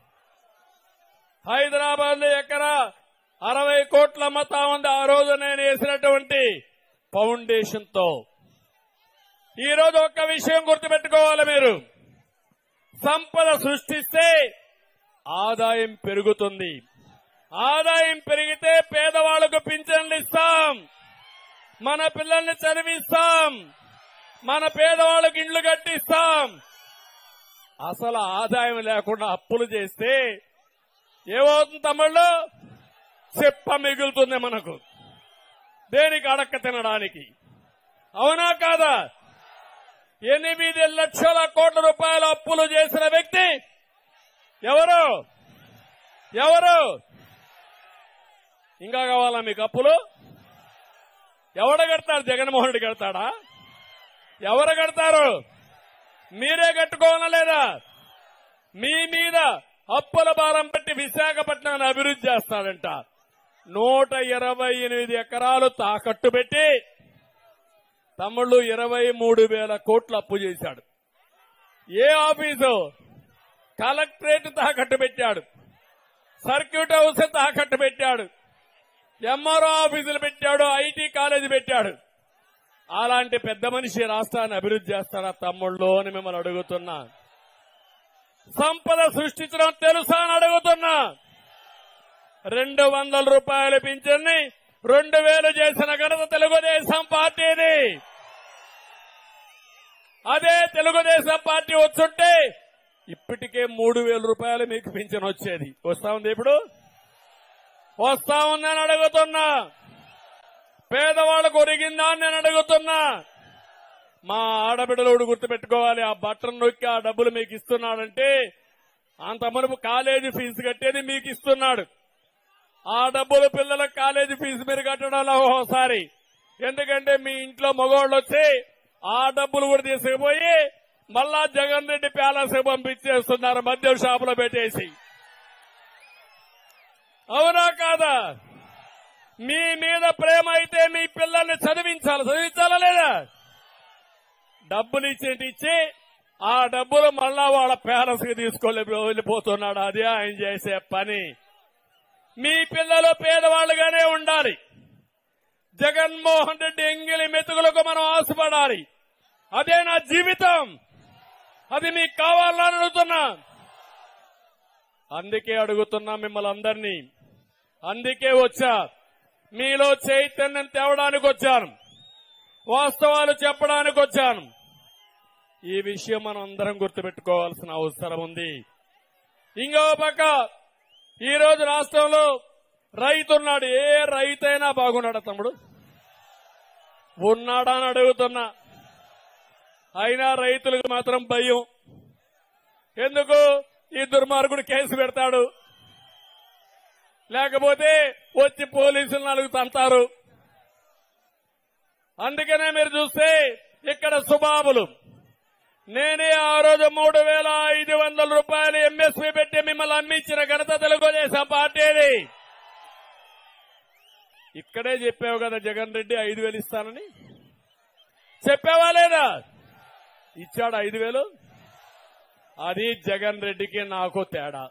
S11: హైదరాబాద్ లో ఎకరా 60 కోట్ల మతా ఉంది ఆ రోజు నేను వేసినటువంటి ఫౌండేషన్ తో. ఈ రోజు ఒక్క విషయం గుర్తుపెట్టుకోవాలి మీరు, సంపద సృష్టిస్తే ఆదాయం పెరుగుతుంది. ఆదాయం పెరిగితే పేదవాళ్లకు పింఛన్లు ఇస్తాం, మన పిల్లల్ని చదివిస్తాం, మన పేదవాళ్ళకి ఇండ్లు కట్టిస్తాం. అసలు ఆదాయం లేకుండా అప్పులు చేస్తే ఏమవుతుంది తమ్ముళ్ళు? చెప్ప మిగులుతుంది మనకు, దేనికి అడక్క తినడానికి. అవునా కాదా? 8 లక్షల కోట్ల రూపాయల అప్పులు చేసిన వ్యక్తి ఎవరు? ఇంకా కావాలా మీకు అప్పులు? ఎవడు కడతాడు? జగన్మోహన్ రెడ్డి కడతాడా? ఎవరు కడతారు? మీరే కట్టుకోవాలా లేదా? మీ మీద అప్పుల భారం పెట్టి విశాఖపట్నాన్ని అభివృద్ధి చేస్తాడంట. 128 ఎకరాలు తాకట్టు పెట్టి తమ్ముళ్ళు 23,000 కోట్లు అప్పు చేశాడు. ఏ ఆఫీసు? కలెక్టరేట్ తాకట్టు పెట్టాడు, సర్క్యూట్ హౌస్ తాకట్టు పెట్టాడు, ఎంఆర్ఓ ఆఫీసులు పెట్టాడు, ఐటీ కాలేజీ పెట్టాడు. అలాంటి పెద్ద మనిషి రాష్ట్రాన్ని అభివృద్ధి చేస్తారా తమ్ముళ్ళు అని మిమ్మల్ని అడుగుతున్నా. సంపద సృష్టించడం తెలుసా అని అడుగుతున్నా. 200 రూపాయలు పింఛన్ని 2000 చేసిన ఘనత తెలుగుదేశం పార్టీది. అదే తెలుగుదేశం పార్టీ వచ్చుంటే ఇప్పటికే 3000 రూపాయలు మీకు పింఛన్ వచ్చేది. వస్తా ఉంది ఇప్పుడు? వస్తా ఉందని అడుగుతున్నా. పేదవాళ్లకు ఒరిగిందా అని నేను అడుగుతున్నా. మా ఆడబిడ్డలోడు గుర్తుపెట్టుకోవాలి, ఆ బట్టను నొక్కి ఆ డబ్బులు మీకు ఇస్తున్నాడంటే అంత మునుపు కాలేజీ ఫీజు కట్టేది మీకు ఇస్తున్నాడు. ఆ డబ్బులు పిల్లలకు కాలేజీ ఫీజు మీరు కట్టడంలో ఒకసారి, ఎందుకంటే మీ ఇంట్లో మగవాళ్ళు వచ్చి ఆ డబ్బులు కూడా తీసుకుపోయి మళ్ళా జగన్ రెడ్డి ప్యాలెస్ పంపించేస్తున్నారు మద్యం షాపులో పెట్టేసి. అవునా కాదా? మీ మీద ప్రేమ అయితే మీ పిల్లల్ని చదివించాలా లేదా? డబ్బులు ఇచ్చి ఆ డబ్బులు మళ్ళా వాళ్ళ ప్యాలెస్ కి వెళ్ళిపోతున్నాడు. అదే ఆయన చేసే పని. మీ పిల్లలు పేదవాళ్లుగానే ఉండాలి. జగన్మోహన్ రెడ్డి ఎంగిలి మెతుకులకు మనం ఆశపడాలి. అదే నా జీవితం. అది మీకు కావాలని అడుగుతున్నా. అందుకే అడుగుతున్నా మిమ్మల్ని అందరినీ. అందుకే వచ్చా, మీలో చైతన్యం తేవడానికి వచ్చాను, వాస్తవాలు చెప్పడానికి వచ్చాను. ఈ విషయం మనం అందరం గుర్తుపెట్టుకోవాల్సిన అవసరం ఉంది. ఇంకో పక్క ఈ రోజు రాష్ట్రంలో రైతున్నాడు. ఏ రైతైనా బాగున్నాడా తమ్ముడు? ఉన్నాడా అని అడుగుతున్నా. అయినా రైతులకు మాత్రం భయం. ఎందుకు? ఈ దుర్మార్గుడు కేసు పెడతాడు, లేకపోతే వచ్చి పోలీసులు 4 తంతారు. అందుకనే మీరు చూస్తే ఇక్కడ సుబాబులు, నేనే ఆ రోజు 3,500 రూపాయలు ఎంఎస్పీ పెట్టి మిమ్మల్ని అమ్మించిన ఘనత తెలుగుదేశం పార్టీది. ఇక్కడే చెప్పావు కదా జగన్ రెడ్డి 5,000 ఇస్తానని. చెప్పావా లేదా? ఇచ్చాడు 5,000. అది జగన్ రెడ్డికి నాకు తేడా.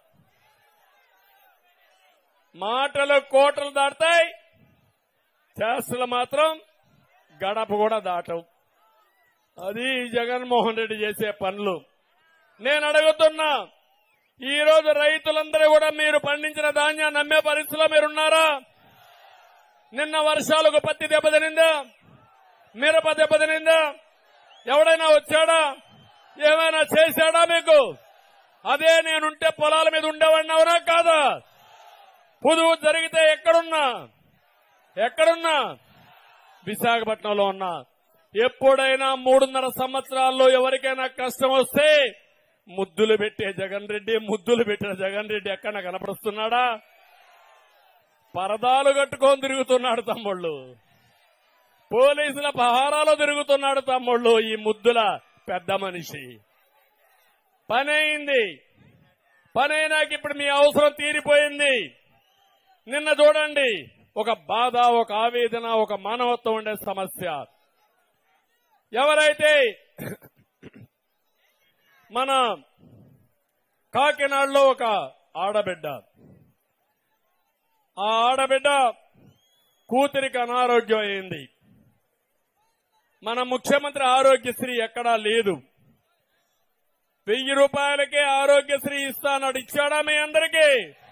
S11: మాటలు కోటలు దాటాయి, చేష్టలు మాత్రం గడప కూడా దాటవు. అది జగన్మోహన్ రెడ్డి చేసే పనులు. నేను అడుగుతున్నా, ఈ రోజు రైతులందరూ కూడా మీరు పండించిన ధాన్యాన్ని అమ్మే పరిస్థితిలో మీరున్నారా? నిన్న వర్షాలకు పత్తి దెబ్బతినిందా? మిరప దెబ్బతినిందా? ఎవడైనా వచ్చాడా? ఏమైనా చేశాడా మీకు? అదే నేనుంటే పొలాల మీద ఉండేవాడిని, అవునా కాదా? పొదువు జరిగితే ఎక్కడున్నా విశాఖపట్నంలో ఉన్నా. ఎప్పుడైనా 3.5 సంవత్సరాల్లో ఎవరికైనా కష్టం వస్తే ముద్దులు పెట్టే జగన్ రెడ్డి, ముద్దులు పెట్టిన జగన్ రెడ్డి ఎక్కడ కనపడుస్తున్నాడా? పరదాలు కట్టుకొని తిరుగుతున్నాడు తమ్ముళ్ళు, పోలీసుల పహారాలో తిరుగుతున్నాడు తమ్ముళ్ళు. ఈ ముద్దుల పెద్ద మనిషి పనైంది. పనైనాక ఇప్పుడు మీ అవసరం తీరిపోయింది. నిన్న చూడండి, ఒక బాధ, ఒక ఆవేదన, ఒక మానవత్వం ఉండే సమస్య. ఎవరైతే మన కాకినాడలో ఒక ఆడబిడ్డ, ఆ ఆడబిడ్డ కూతురికి అనారోగ్యం అయింది. మన ముఖ్యమంత్రి ఆరోగ్యశ్రీ ఎక్కడా లేదు. 1000 రూపాయలకే ఆరోగ్యశ్రీ ఇస్తానని ఇచ్చాడా మీ అందరికీ?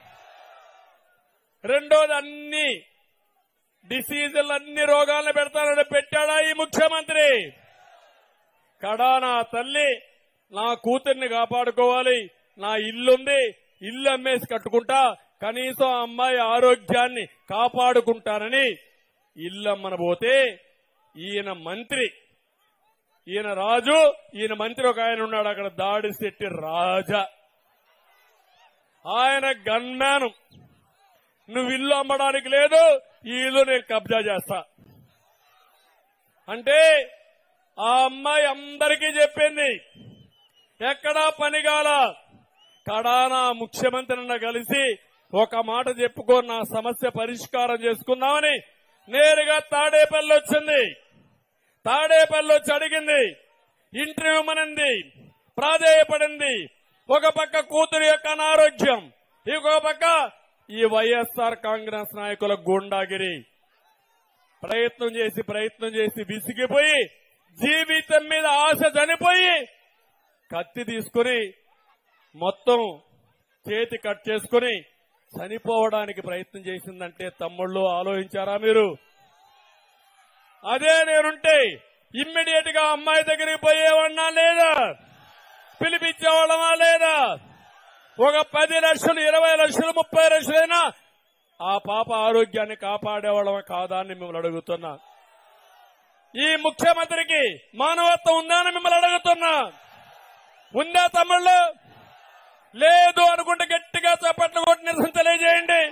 S11: రెండోది అన్ని డిసీజులు అన్ని రోగాలను పెడతానని పెట్టాడా ఈ ముఖ్యమంత్రి? కడానా తల్లి నా కూతుర్ని కాపాడుకోవాలి, నా ఇల్లుంది, ఇల్లు అమ్మేసి కట్టుకుంటా, కనీసం ఆ అమ్మాయి ఆరోగ్యాన్ని కాపాడుకుంటానని ఇల్లమ్మన పోతే ఈయన మంత్రి, ఈయన రాజు, ఈయన మంత్రి ఒక ఆయన ఉన్నాడు అక్కడ, దాడిశెట్టి రాజా. ఆయన గన్మ్యాన్. నువ్వు ఇల్లు అమ్మడానికి లేదు, ఈ ఇల్లు నేను కబ్జా చేస్తా అంటే ఆ అమ్మాయి అందరికీ చెప్పింది. ఎక్కడా పనిగాల. కడానా ముఖ్యమంత్రిని కలిసి ఒక మాట చెప్పుకొని నా సమస్య పరిష్కారం చేసుకుందామని నేరుగా తాడేపల్లి వచ్చింది. తాడేపల్లి వచ్చి అడిగింది, ఇంటర్వ్యూ మనింది, ప్రాధేయపడింది. ఒక పక్క కూతురు యొక్క అనారోగ్యం, ఇంకో పక్క ఈ వైఎస్ఆర్ కాంగ్రెస్ నాయకుల గూండాగిరి. ప్రయత్నం చేసి విసిగిపోయి జీవితం మీద ఆశ చనిపోయి కత్తి తీసుకుని మొత్తం చేతి కట్ చేసుకుని చనిపోవడానికి ప్రయత్నం చేసిందంటే తమ్ముళ్ళు ఆలోచించారా మీరు? అదే నేనుంటే ఇమ్మీడియట్ గా అమ్మాయి దగ్గరికి పోయేవాడినా లేదా? పిలిపించేవాళ్ళమా లేదా? ఒక 10 లక్షలు, 20 లక్షలు, 30 లక్షలైనా ఆ పాప ఆరోగ్యాన్ని కాపాడేవాళ్ళమా కాదా అని మిమ్మల్ని అడుగుతున్నా. ఈ ముఖ్యమంత్రికి మానవత్వం ఉందా అని మిమ్మల్ని అడుగుతున్నా. ఉందా తమ్ముళ్ళు? లేదు అనుకుంటే గట్టిగా చప్పట్లు కొట్టి నిరసన తెలియజేయండి.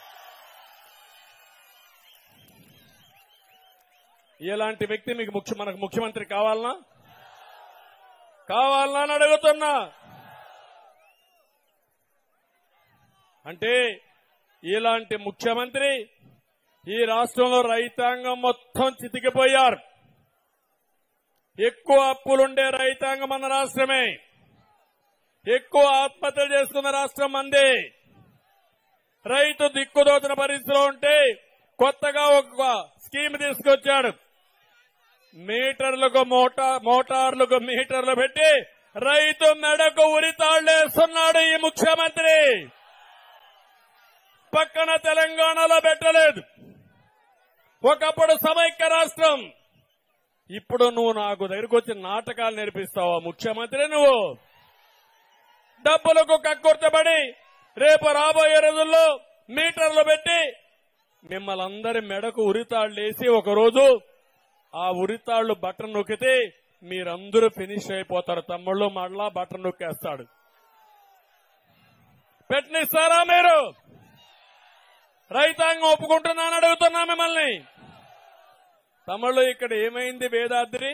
S11: ఇలాంటి వ్యక్తి మీకు మనకు ముఖ్యమంత్రి కావాలనా అని అడుగుతున్నా. అంటే ఇలాంటి ముఖ్యమంత్రి ఈ రాష్ట్రంలో రైతాంగం మొత్తం చితికిపోయారు. ఎక్కువ అప్పులుండే రైతాంగం మన రాష్ట్రమే. ఎక్కువ ఆత్మహత్యలు చేసుకున్న రాష్ట్రం మంది. రైతు దిక్కుదోచిన పరిస్థితిలో ఉంటే కొత్తగా ఒక స్కీమ్ తీసుకొచ్చాడు. మోటార్లకు మీటర్లు పెట్టి రైతు మెడకు ఉరితాళ్లేస్తున్నాడు ఈ ముఖ్యమంత్రి. పక్కన తెలంగాణలో పెట్టలేదు. ఒకప్పుడు సమైక్య రాష్ట్రం. ఇప్పుడు నువ్వు నాకు దగ్గరకు వచ్చి నాటకాలు నేర్పిస్తావా ముఖ్యమంత్రి? నువ్వు డబ్బులకు కక్కుర్తపడి రేపు రాబోయే రోజుల్లో మీటర్లు పెట్టి మిమ్మల్ని అందరి మెడకు ఉరితాళ్లేసి ఒకరోజు ఆ ఉరితాళ్లు బటన్ నొక్కితే మీరందరూ ఫినిష్ అయిపోతారు. తమ్ముళ్ళు మళ్ళా బటన్ నొక్కేస్తాడు. పెట్టనిస్తారా మీరు? రైతాంగం ఒప్పుకుంటున్నానని అడుగుతున్నా మిమ్మల్ని. తమ్ముళ్ళు ఇక్కడ ఏమైంది? వేదాద్రి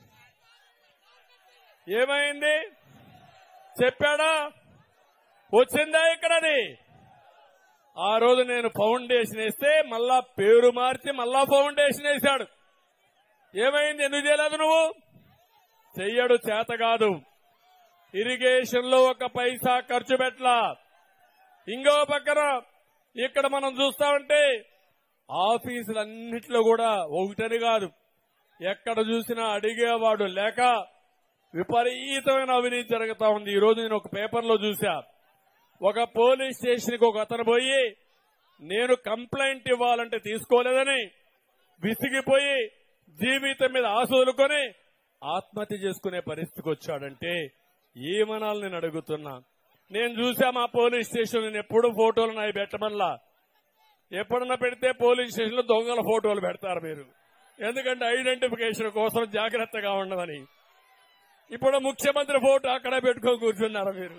S11: ఏమైంది చెప్పాడా? వచ్చిందా ఇక్కడది? ఆ రోజు నేను ఫౌండేషన్ వేస్తే మళ్ళా పేరు మార్చి మళ్ళా ఫౌండేషన్ వేశాడు. ఏమైంది? ఎందుకు చేయలేదు నువ్వు? చెయ్యడు, చేత కాదు. ఇరిగేషన్ లో ఒక పైసా ఖర్చు పెట్టలా. ఇంకో పక్కన ఇక్కడ మనం చూస్తామంటే ఆఫీసులన్నింటిలో కూడా ఒకటని కాదు, ఎక్కడ చూసినా అడిగేవాడు లేక విపరీతమైన అవినీతి జరుగుతా ఉంది. ఈ రోజు నేను ఒక పేపర్లో చూసా, ఒక పోలీస్ స్టేషన్ కి ఒక అతను పోయి నేను కంప్లైంట్ ఇవ్వాలంటే తీసుకోలేదని విసిగిపోయి జీవితం మీద ఆశ వదులుకొని ఆత్మహత్య చేసుకునే పరిస్థితికి వచ్చాడంటే ఏమనాలి నేను అడుగుతున్నా. నేను చూసా మా పోలీస్ స్టేషన్. నేను ఎప్పుడు ఫోటోలు నాయి పెట్టమల్లా. ఎప్పుడన్నా పెడితే పోలీస్ స్టేషన్ లో దొంగల ఫోటోలు పెడతారు మీరు, ఎందుకంటే ఐడెంటిఫికేషన్ కోసం జాగ్రత్తగా ఉండమని. ఇప్పుడు ముఖ్యమంత్రి ఫోటో అక్కడ పెట్టుకొని కూర్చున్నారు మీరు.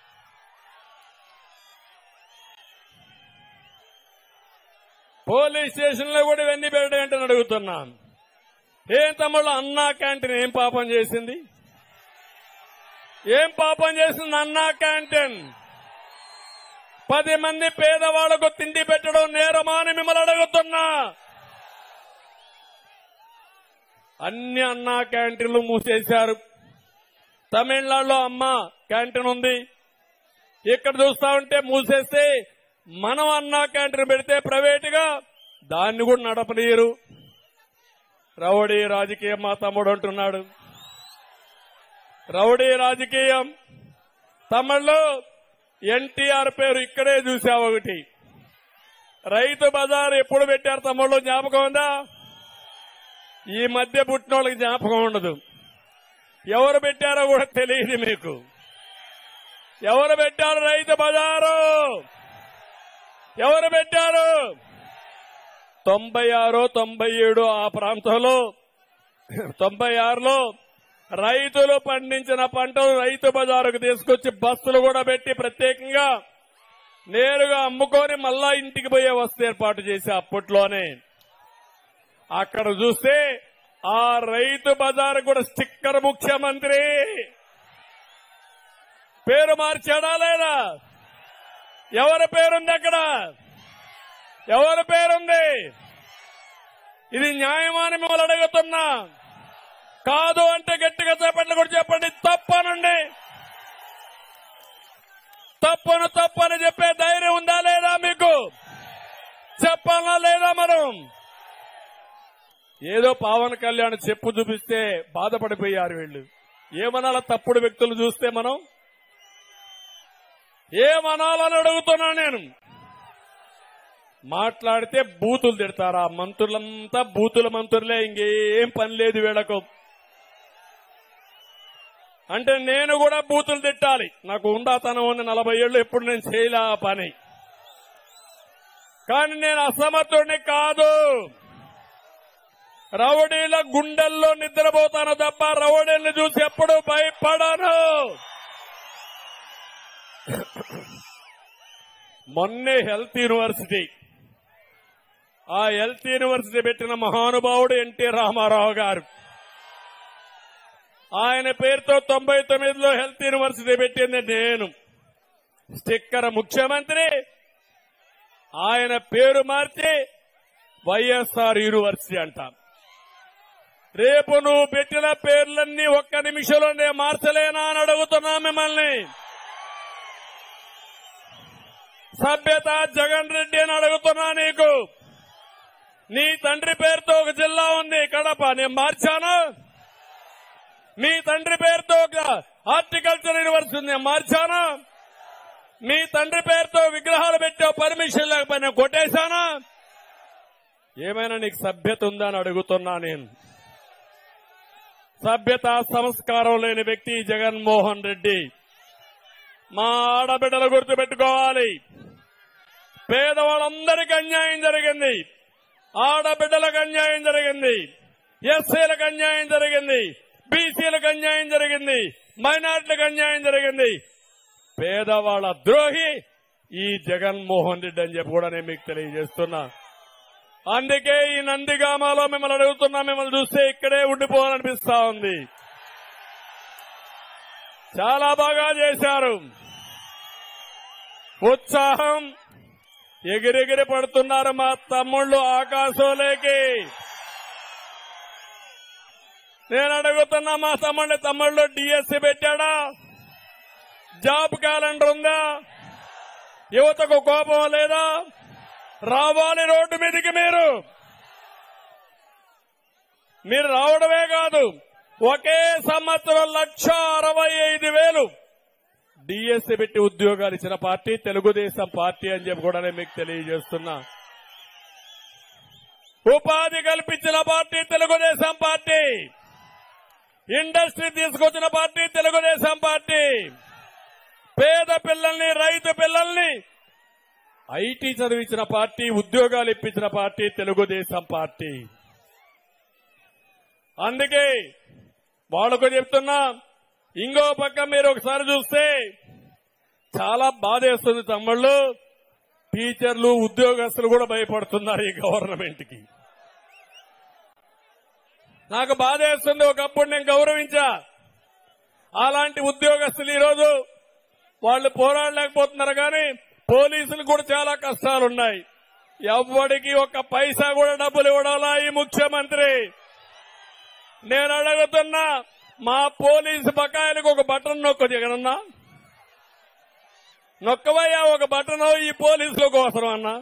S11: పోలీస్ స్టేషన్ లో కూడా ఇవన్నీ పెట్టేంటని అడుగుతున్నాను. ఏం తమ్ముళ్ళు, అన్నా క్యాంటీన్ ఏం పాపం చేసింది? ఏం పాపం చేసింది అన్నా క్యాంటీన్? 10 మంది పేదవాళ్లకు తిండి పెట్టడం నేరమా అని మిమ్మల్ని అడుగుతున్నా. అన్ని అన్నా క్యాంటీన్లు మూసేశారు. తమిళనాడులో అమ్మ క్యాంటీన్ ఉంది. ఇక్కడ చూస్తా ఉంటే మూసేస్తే మనం అన్నా క్యాంటీన్ పెడితే ప్రైవేటుగా దాన్ని కూడా నడపనీయరు. రౌడీ రాజకీయం మా తమ్ముడు అంటున్నాడు. రౌడీ రాజకీయం. తమిళ్లో ఎన్టీఆర్ పేరు ఇక్కడే చూసావు. ఒకటి రైతు బజార్ ఎప్పుడు పెట్టారు తమ్ముళ్ళు, జ్ఞాపకం ఉందా? ఈ మధ్య పుట్టిన వాళ్ళకి జ్ఞాపకం ఉండదు. ఎవరు పెట్టారో కూడా తెలియదు మీకు. ఎవరు పెట్టారు రైతు బజారు? ఎవరు పెట్టారు? 96, 97 ఆ ప్రాంతంలో 96లో రైతులు పండించిన పంటలు రైతు బజారుకు తీసుకొచ్చి బస్సులు కూడా పెట్టి ప్రత్యేకంగా నేరుగా అమ్ముకొని మళ్ళా ఇంటికి పోయే వస్తు ఏర్పాటు చేసి అప్పట్లోనే అక్కడ చూస్తే ఆ రైతు బజార్ కూడా స్టిక్కర్ ముఖ్యమంత్రి పేరు మార్చాడా లేదా? ఎవరి పేరుంది అక్కడ? ఎవరి పేరుంది? ఇది న్యాయమాని మిమ్మల్ని అడుగుతున్నా. కాదు అంటే గట్టిగా చెప్పండి, కూడా చెప్పండి. తప్పనండి. తప్పని చెప్పే ధైర్యం ఉందా లేదా మీకు? చెప్పాలా లేదా? మనం ఏదో పవన్ కళ్యాణ్ చెప్పు చూపిస్తే బాధపడిపోయారు వీళ్ళు. ఏమనాలా? తప్పుడు వ్యక్తులు చూస్తే మనం ఏమనాలని అడుగుతున్నా నేను. మాట్లాడితే బూతులు తిడతారా? మంత్రులంతా బూతుల మంత్రులే, ఇంకేం పని లేదు వీళ్ళకు. అంటే నేను కూడా బూతులు తిట్టాలి. నాకు ఉండాతనం ఉంది, 40 ఏళ్ళు ఎప్పుడు నేను చేయలే ఆ పని. కానీ నేను అసమర్థుడిని కాదు. రౌడీల గుండెల్లో నిద్రపోతాను తప్ప రౌడీల్ని చూసి ఎప్పుడు భయపడను. మొన్నే హెల్త్ యూనివర్సిటీ, ఆ హెల్త్ యూనివర్సిటీ పెట్టిన మహానుభావుడు ఎన్టీ రామారావు గారు. ఆయన పేరుతో 99లో హెల్త్ యూనివర్సిటీ పెట్టింది నేను. స్టిక్కర్ ముఖ్యమంత్రి. ఆయన పేరు మార్చి వైఎస్ఆర్ యూనివర్సిటీ అంట. రేపు నువ్వు పెట్టిన పేర్లన్నీ ఒక్క నిమిషంలో నేను మార్చలేనా అని అడుగుతున్నా మిమ్మల్ని. సభ్యత జగన్ రెడ్డి అని అడుగుతున్నా నీకు. నీ తండ్రి పేరుతో ఒక జిల్లా ఉంది కడప, నేను మార్చానా? మీ తండ్రి పేరుతో ఒక హార్టికల్చర్ యూనివర్సిటీ ఉంది, నేను మార్చానా? మీ తండ్రి పేరుతో విగ్రహాలు పెట్టే పర్మిషన్ లేకపోయినా కొట్టేశానా? ఏమైనా నీకు సభ్యత ఉందా అని అడుగుతున్నా నేను. సభ్యత సంస్కారం లేని వ్యక్తి జగన్మోహన్ రెడ్డి. మా ఆడబిడ్డలు గుర్తుపెట్టుకోవాలి. పేదవాళ్ళందరికీ అన్యాయం జరిగింది. ఆడబిడ్డలకు అన్యాయం జరిగింది. ఎస్సీలకు అన్యాయం జరిగింది. బీసీలకు అన్యాయం జరిగింది. మైనార్టీలకు అన్యాయం జరిగింది. పేదవాళ్ల ద్రోహి ఈ జగన్మోహన్ రెడ్డి అని చెప్పి కూడా నేను మీకు తెలియజేస్తున్నా. అందుకే ఈ నందిగామలో మిమ్మల్ని అడుగుతున్నా. మిమ్మల్ని చూస్తే ఇక్కడే ఉండిపోవాలనిపిస్తా ఉంది. చాలా బాగా చేశారు. ఉత్సాహం ఎగిరెగిరి పడుతున్నారు మా తమ్ముళ్ళు ఆకాశంలోకి. నేను అడుగుతున్నా మా తమ్ముళ్ళు డిఎస్సీ పెట్టాడా? జాబ్ క్యాలెండర్ ఉందా? యువతకు కోపం లేదా? రావాలి రోడ్డు మీదకి. మీరు రావడమే కాదు, ఒకే సంవత్సరం 1,65,000 డిఎస్సీ పెట్టి ఉద్యోగాలు ఇచ్చిన పార్టీ తెలుగుదేశం పార్టీ అని చెప్పి కూడా నేను మీకు తెలియజేస్తున్నా. ఉపాధి కల్పించిన పార్టీ తెలుగుదేశం పార్టీ. ఇండస్ట్రీ తీసుకొచ్చిన పార్టీ తెలుగుదేశం పార్టీ. పేద పిల్లల్ని, రైతు పిల్లల్ని ఐటీ చదివించిన పార్టీ, ఉద్యోగాలు ఇప్పించిన పార్టీ తెలుగుదేశం పార్టీ. అందుకే వాళ్లకు చెప్తున్నా. ఇంకో పక్క మీరు ఒకసారి చూస్తే చాలా బాధేస్తుంది తమ్ముళ్ళు. టీచర్లు, ఉద్యోగస్తులు కూడా భయపడుతున్నారు ఈ గవర్నమెంట్ కి. నాకు బాధేస్తుంది. ఒకప్పుడు నేను గౌరవించా. అలాంటి ఉద్యోగస్తులు ఈరోజు వాళ్ళు పోరాడలేకపోతున్నారు. కానీ పోలీసులు కూడా చాలా కష్టాలున్నాయి. ఎవ్వడికి ఒక్క పైసా కూడా డబ్బులు ఇవ్వడాలా ఈ ముఖ్యమంత్రి? నేను అడుగుతున్నా, మా పోలీసు బకాయిలకు ఒక బటన్ నొక్కు జగనన్నా, నొక్కవయ్యా ఒక బటన్ ఈ పోలీసులకు అవసరం అన్నా.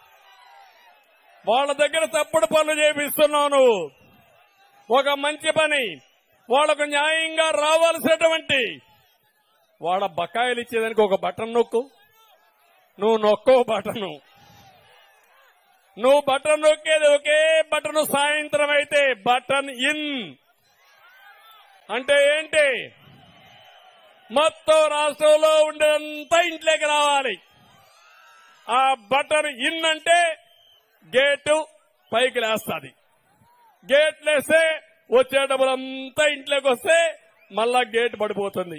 S11: వాళ్ళ దగ్గర తప్పుడు పనులు చేపిస్తున్నావు నువ్వు. ఒక మంచి పని వాళ్లకు న్యాయంగా రావాల్సినటువంటి వాళ్ళ బకాయిలు ఇచ్చేదానికి ఒక బటన్ నొక్కు. నువ్వు నొక్కవు బటను. నువ్వు బటన్ నొక్కేది ఒకే బటన్. సాయంత్రం అయితే బటన్ ఇన్ అంటే ఏంటి? మొత్తం రాష్ట్రంలో ఉండేదంతా ఇంట్లోకి రావాలి. ఆ బటన్ ఇన్ అంటే గేటు పైకి లేస్తుంది. గేట్ లేస్తే వచ్చే డబ్బులంతా ఇంట్లోకి వస్తే మళ్ళా గేట్ పడిపోతుంది.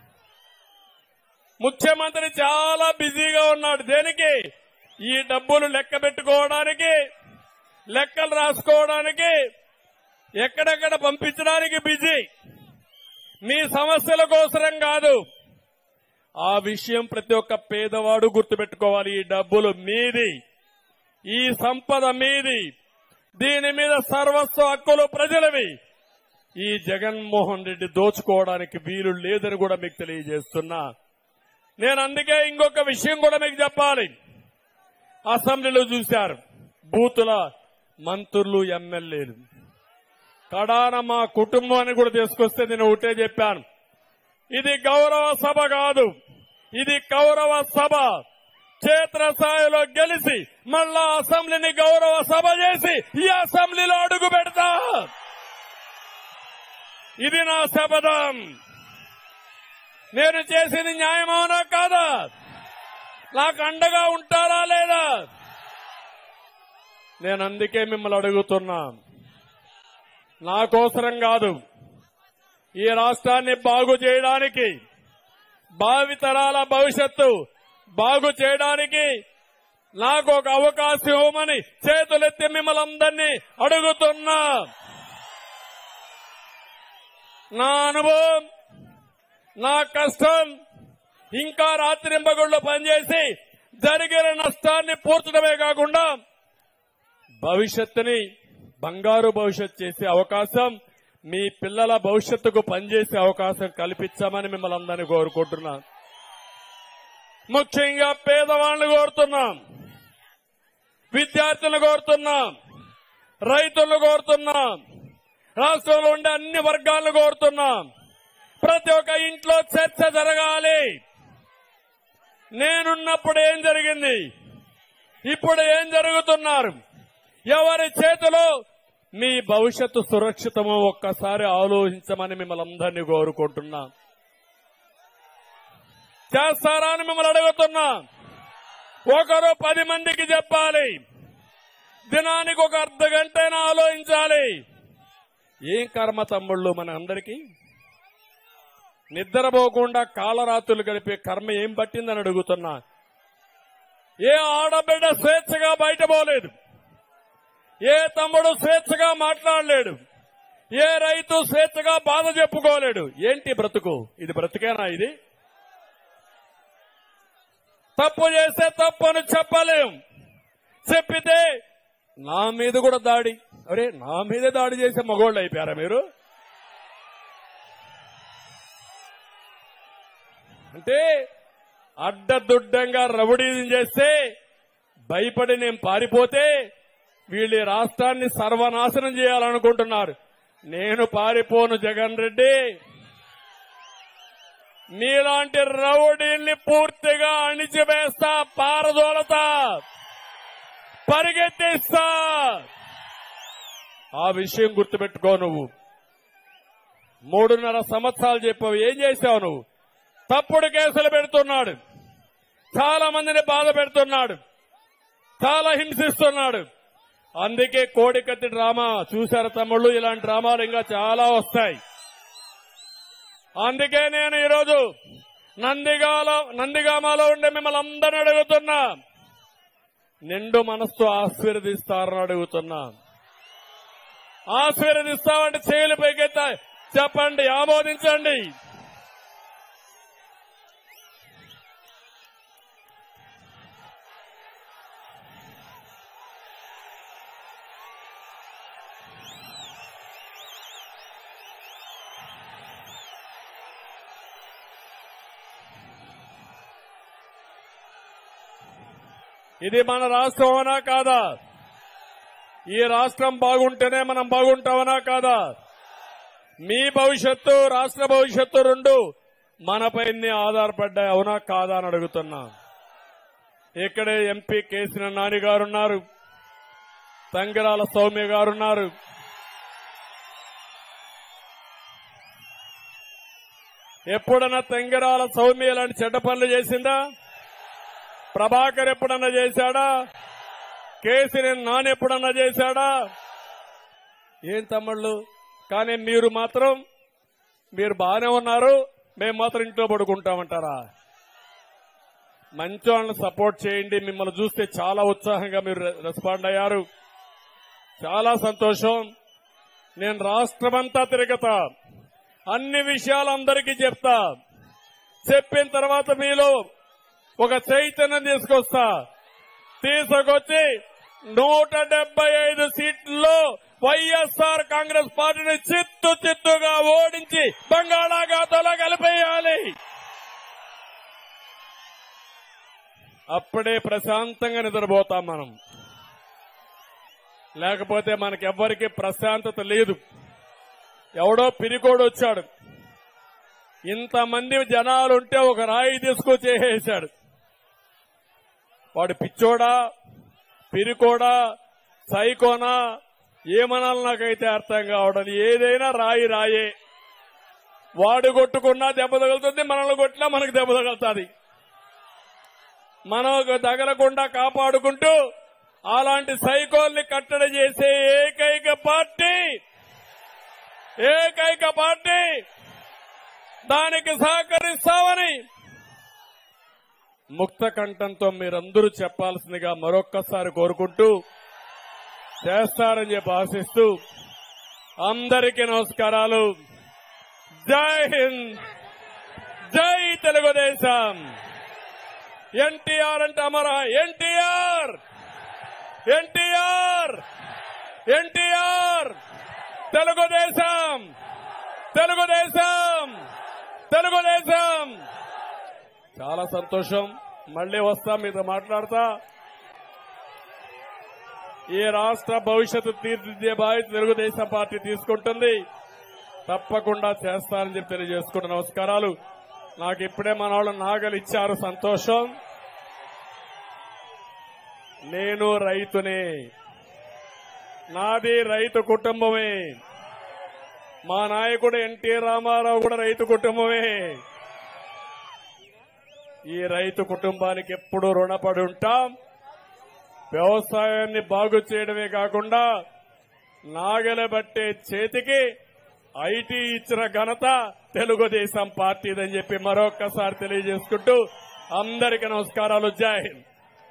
S11: ముఖ్యమంత్రి చాలా బిజీగా ఉన్నాడు. దేనికి? ఈ డబ్బులు లెక్క పెట్టుకోవడానికి, లెక్కలు రాసుకోవడానికి, ఎక్కడెక్కడ పంపించడానికి బిజీ. మీ సమస్యల కోసరం కాదు. ఆ విషయం ప్రతి ఒక్క పేదవాడు గుర్తుపెట్టుకోవాలి. ఈ డబ్బులు మీది, ఈ సంపద మీది, దీని మీద సర్వస్వ హక్కులు ప్రజలవి. ఈ జగన్మోహన్ రెడ్డి దోచుకోవడానికి వీలు లేదని కూడా మీకు తెలియజేస్తున్నా. నేను అందుకే ఇంకొక విషయం కూడా మీకు చెప్పాలి. అసెంబ్లీలో చూశారు బూతుల మంత్రులు, ఎమ్మెల్యేలు. కడాన మా కుటుంబాన్ని కూడా తీసుకొస్తే నేను ఒకటే చెప్పాను, ఇది గౌరవ సభ కాదు, ఇది కౌరవ సభ. క్షేత్రస్థాయిలో గెలిచి మళ్ళా అసెంబ్లీని గౌరవ సభ చేసి ఈ అసెంబ్లీలో అడుగు పెడతా. ఇది నా శపథం. నేను చేసింది న్యాయమవునా కాదా? నాకు అండగా ఉంటారా లేదా? నేను అందుకే మిమ్మల్ని అడుగుతున్నా. నా కోసరం కాదు, ఈ రాష్ట్రాన్ని బాగు చేయడానికి, భావితరాల భవిష్యత్తు బాగు చేయడానికి నాకు ఒక అవకాశం ఇవ్వమని చేతులెత్తి మిమ్మల్ని అందరినీ అడుగుతున్నా. నా అనుభవం, నా కష్టం, ఇంకా రాత్రింబగుళ్ళు పనిచేసి జరిగిన నష్టాన్ని పూడ్చడమే కాకుండా భవిష్యత్తుని బంగారు భవిష్యత్తు చేసే అవకాశం, మీ పిల్లల భవిష్యత్తుకు పనిచేసే అవకాశం కల్పించామని మిమ్మల్ని అందరినీ కోరుకుంటున్నాం. ముఖ్యంగా పేదవాళ్లను కోరుతున్నాం, విద్యార్థులను కోరుతున్నాం, రైతులను కోరుతున్నాం, రాష్ట్రంలో ఉండే అన్ని వర్గాలను కోరుతున్నాం. ప్రతి ఒక్క ఇంట్లో చర్చ జరగాలి. నేనున్నప్పుడు ఏం జరిగింది, ఇప్పుడు ఏం జరుగుతున్నారు, ఎవరి చేతిలో మీ భవిష్యత్తు సురక్షితమో ఒక్కసారి ఆలోచించమని మిమ్మల్ని అందరినీ కోరుకుంటున్నా. చేస్తారా అని మిమ్మల్ని అడుగుతున్నా. ఒకరు 10 మందికి చెప్పాలి, దినానికి ఒక అర్ధ గంటైనా ఆలోచించాలి. ఏం కర్మ తమ్ముళ్ళు మన అందరికీ? నిద్రపోకుండా కాలరాత్రులు గడిపే కర్మ ఏం పట్టిందని అడుగుతున్నా. ఏ ఆడబిడ్డ స్వేచ్ఛగా బయట పోలేదు, ఏ తమ్ముడు స్వేచ్ఛగా మాట్లాడలేడు, ఏ రైతు స్వేచ్ఛగా బాధ చెప్పుకోలేడు. ఏంటి బ్రతుకు? ఇది బ్రతుకేనా? ఇది తప్పు చేస్తే తప్పు అని చెప్పలేం. చెప్పితే నా మీద కూడా దాడి. అరే, నా మీదే దాడి చేసే మగోళ్ళు అయిపోయారా మీరు? అంటే అడ్డదుడ్డంగా రౌడీజం చేస్తే భయపడి నేను పారిపోతే వీళ్ళు ఈ రాష్ట్రాన్ని సర్వనాశనం చేయాలనుకుంటున్నారు. నేను పారిపోను జగన్ రెడ్డి. మీలాంటి రౌడీల్ని పూర్తిగా అణిచివేస్తా, పారదోలతా, పరిగెత్తిస్తా. ఆ విషయం గుర్తుపెట్టుకో. నువ్వు 3.5 సంవత్సరాలు చెప్పావు, ఏం చేశావు నువ్వు? తప్పుడు కేసులు పెడుతున్నాడు, చాలా మందిని బాధ పెడుతున్నాడు, చాలా హింసిస్తున్నాడు. అందుకే కోడికత్తి డ్రామా చూశారు తమ్ముళ్ళు. ఇలాంటి డ్రామాలు ఇంకా చాలా వస్తాయి. అందుకే నేను ఈరోజు నందిగామలో ఉండే మిమ్మల్ని అందరిని అడుగుతున్నా, నిండు మనస్సు ఆశీర్వదిస్తారని అడుగుతున్నా. ఆశీర్వదిస్తామంటే చేతులు పైకెత్తా చెప్పండి, ఆమోదించండి. ఇది మన రాష్ట్రం అవునా కాదా? ఈ రాష్ట్రం బాగుంటేనే మనం బాగుంటామనా కాదా? మీ భవిష్యత్తు, రాష్ట్ర భవిష్యత్తు రెండు మనపైనే ఆధారపడ్డాయి, అవునా కాదా అని అడుగుతున్నా. ఇక్కడే ఎంపీ కేసీఆర్ నాని గారున్నారు, తంగిరాల సౌమ్య గారున్నారు. ఎప్పుడన్నా తంగిరాల సౌమ్య లాంటి చెడ్డ పనులు చేసిందా? ప్రభాకర్ ఎప్పుడన్నా చేశాడా? కేసీఆర్ నాని ఎప్పుడన్నా చేశాడా? ఏం తమ్ముళ్ళు? కానీ మీరు మాత్రం మీరు బాగానే ఉన్నారు, మేము మాత్రం ఇంట్లో పడుకుంటామంటారా? మంచి వాళ్ళని సపోర్ట్ చేయండి. మిమ్మల్ని చూస్తే చాలా ఉత్సాహంగా మీరు రెస్పాండ్ అయ్యారు, చాలా సంతోషం. నేను రాష్ట్రమంతా తిరగతా, అన్ని విషయాలు అందరికీ చెప్తా. చెప్పిన తర్వాత మీలో ఒక చైతన్యం తీసుకొచ్చి 175 సీట్లలో వైఎస్ఆర్ కాంగ్రెస్ పార్టీని చిత్తుగా ఓడించి బంగాళాఖాతంలో కలిపేయాలి. అప్పుడే ప్రశాంతంగా నిద్రపోతాం మనం. లేకపోతే మనకెవ్వరికీ ప్రశాంతత లేదు. ఎవడో పిరికోడు వచ్చాడు, ఇంతమంది జనాలుంటే ఒక రాయి తీసుకొచ్చేసాడు. వాడు పిచ్చోడా, పిరికోడా, సైకోనా, ఏమనాలి నాకైతే అర్థం కావడం. ఏదైనా రాయే. వాడు కొట్టుకున్నా దెబ్బ తగులుతుంది, మనల్ని కొట్టినా మనకు దెబ్బ తగులుతుంది. మనం తగలకుండా కాపాడుకుంటూ అలాంటి సైకోల్ని కట్టడి చేసే ఏకైక పార్టీ దానికి సహకరిస్తామని ముక్త కంఠంతో మీరందరూ చెప్పాల్సిందిగా మరొక్కసారి కోరుకుంటూ, చేస్తారని చెప్పి ఆశిస్తూ అందరికీ నమస్కారాలు. జై హింద్, జై తెలుగుదేశం. ఎన్టీఆర్ అంటే అమర. ఎన్టీఆర్ తెలుగుదేశం. చాలా సంతోషం. మళ్లీ వస్తా, మీతో మాట్లాడతా. ఈ రాష్ట్ర భవిష్యత్తు తీర్చిదిద్దే బాధ్యత తెలుగుదేశం పార్టీ తీసుకుంటుంది. తప్పకుండా చేస్తారని చెప్పి తెలియజేసుకుంటున్న నమస్కారాలు. నాకు ఇప్పుడే మన వాళ్ళు నాగలు ఇచ్చారు, సంతోషం. నేను రైతునే, నాది రైతు కుటుంబమే. మా నాయకుడు ఎన్టీ రామారావు కూడా రైతు కుటుంబమే. ఈ రైతు కుటుంబానికి ఎప్పుడూ రుణపడి ఉంటాం. వ్యవసాయాన్ని బాగు చేయడమే కాకుండా నాగలి బట్టే చేతికి ఐటీ ఇచ్చిన ఘనత తెలుగుదేశం పార్టీదని చెప్పి మరొక్కసారి తెలియజేసుకుంటూ అందరికీ నమస్కారాలు. జై హింద్.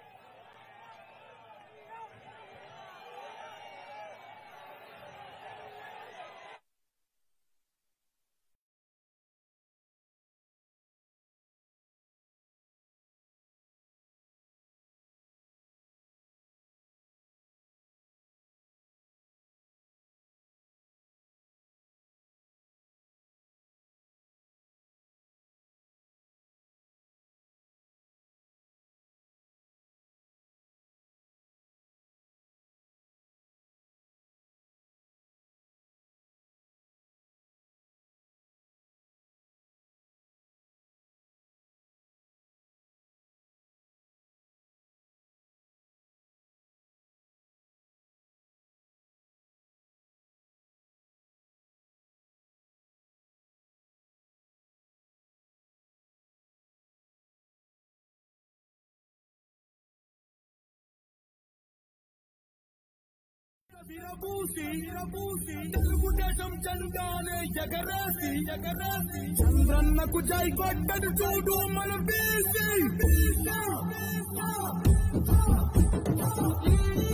S4: తెలుగుదేశం జెండానే ఎగరేసి చంద్రన్నకు జై కొట్టడు చూడు మన బీసీ.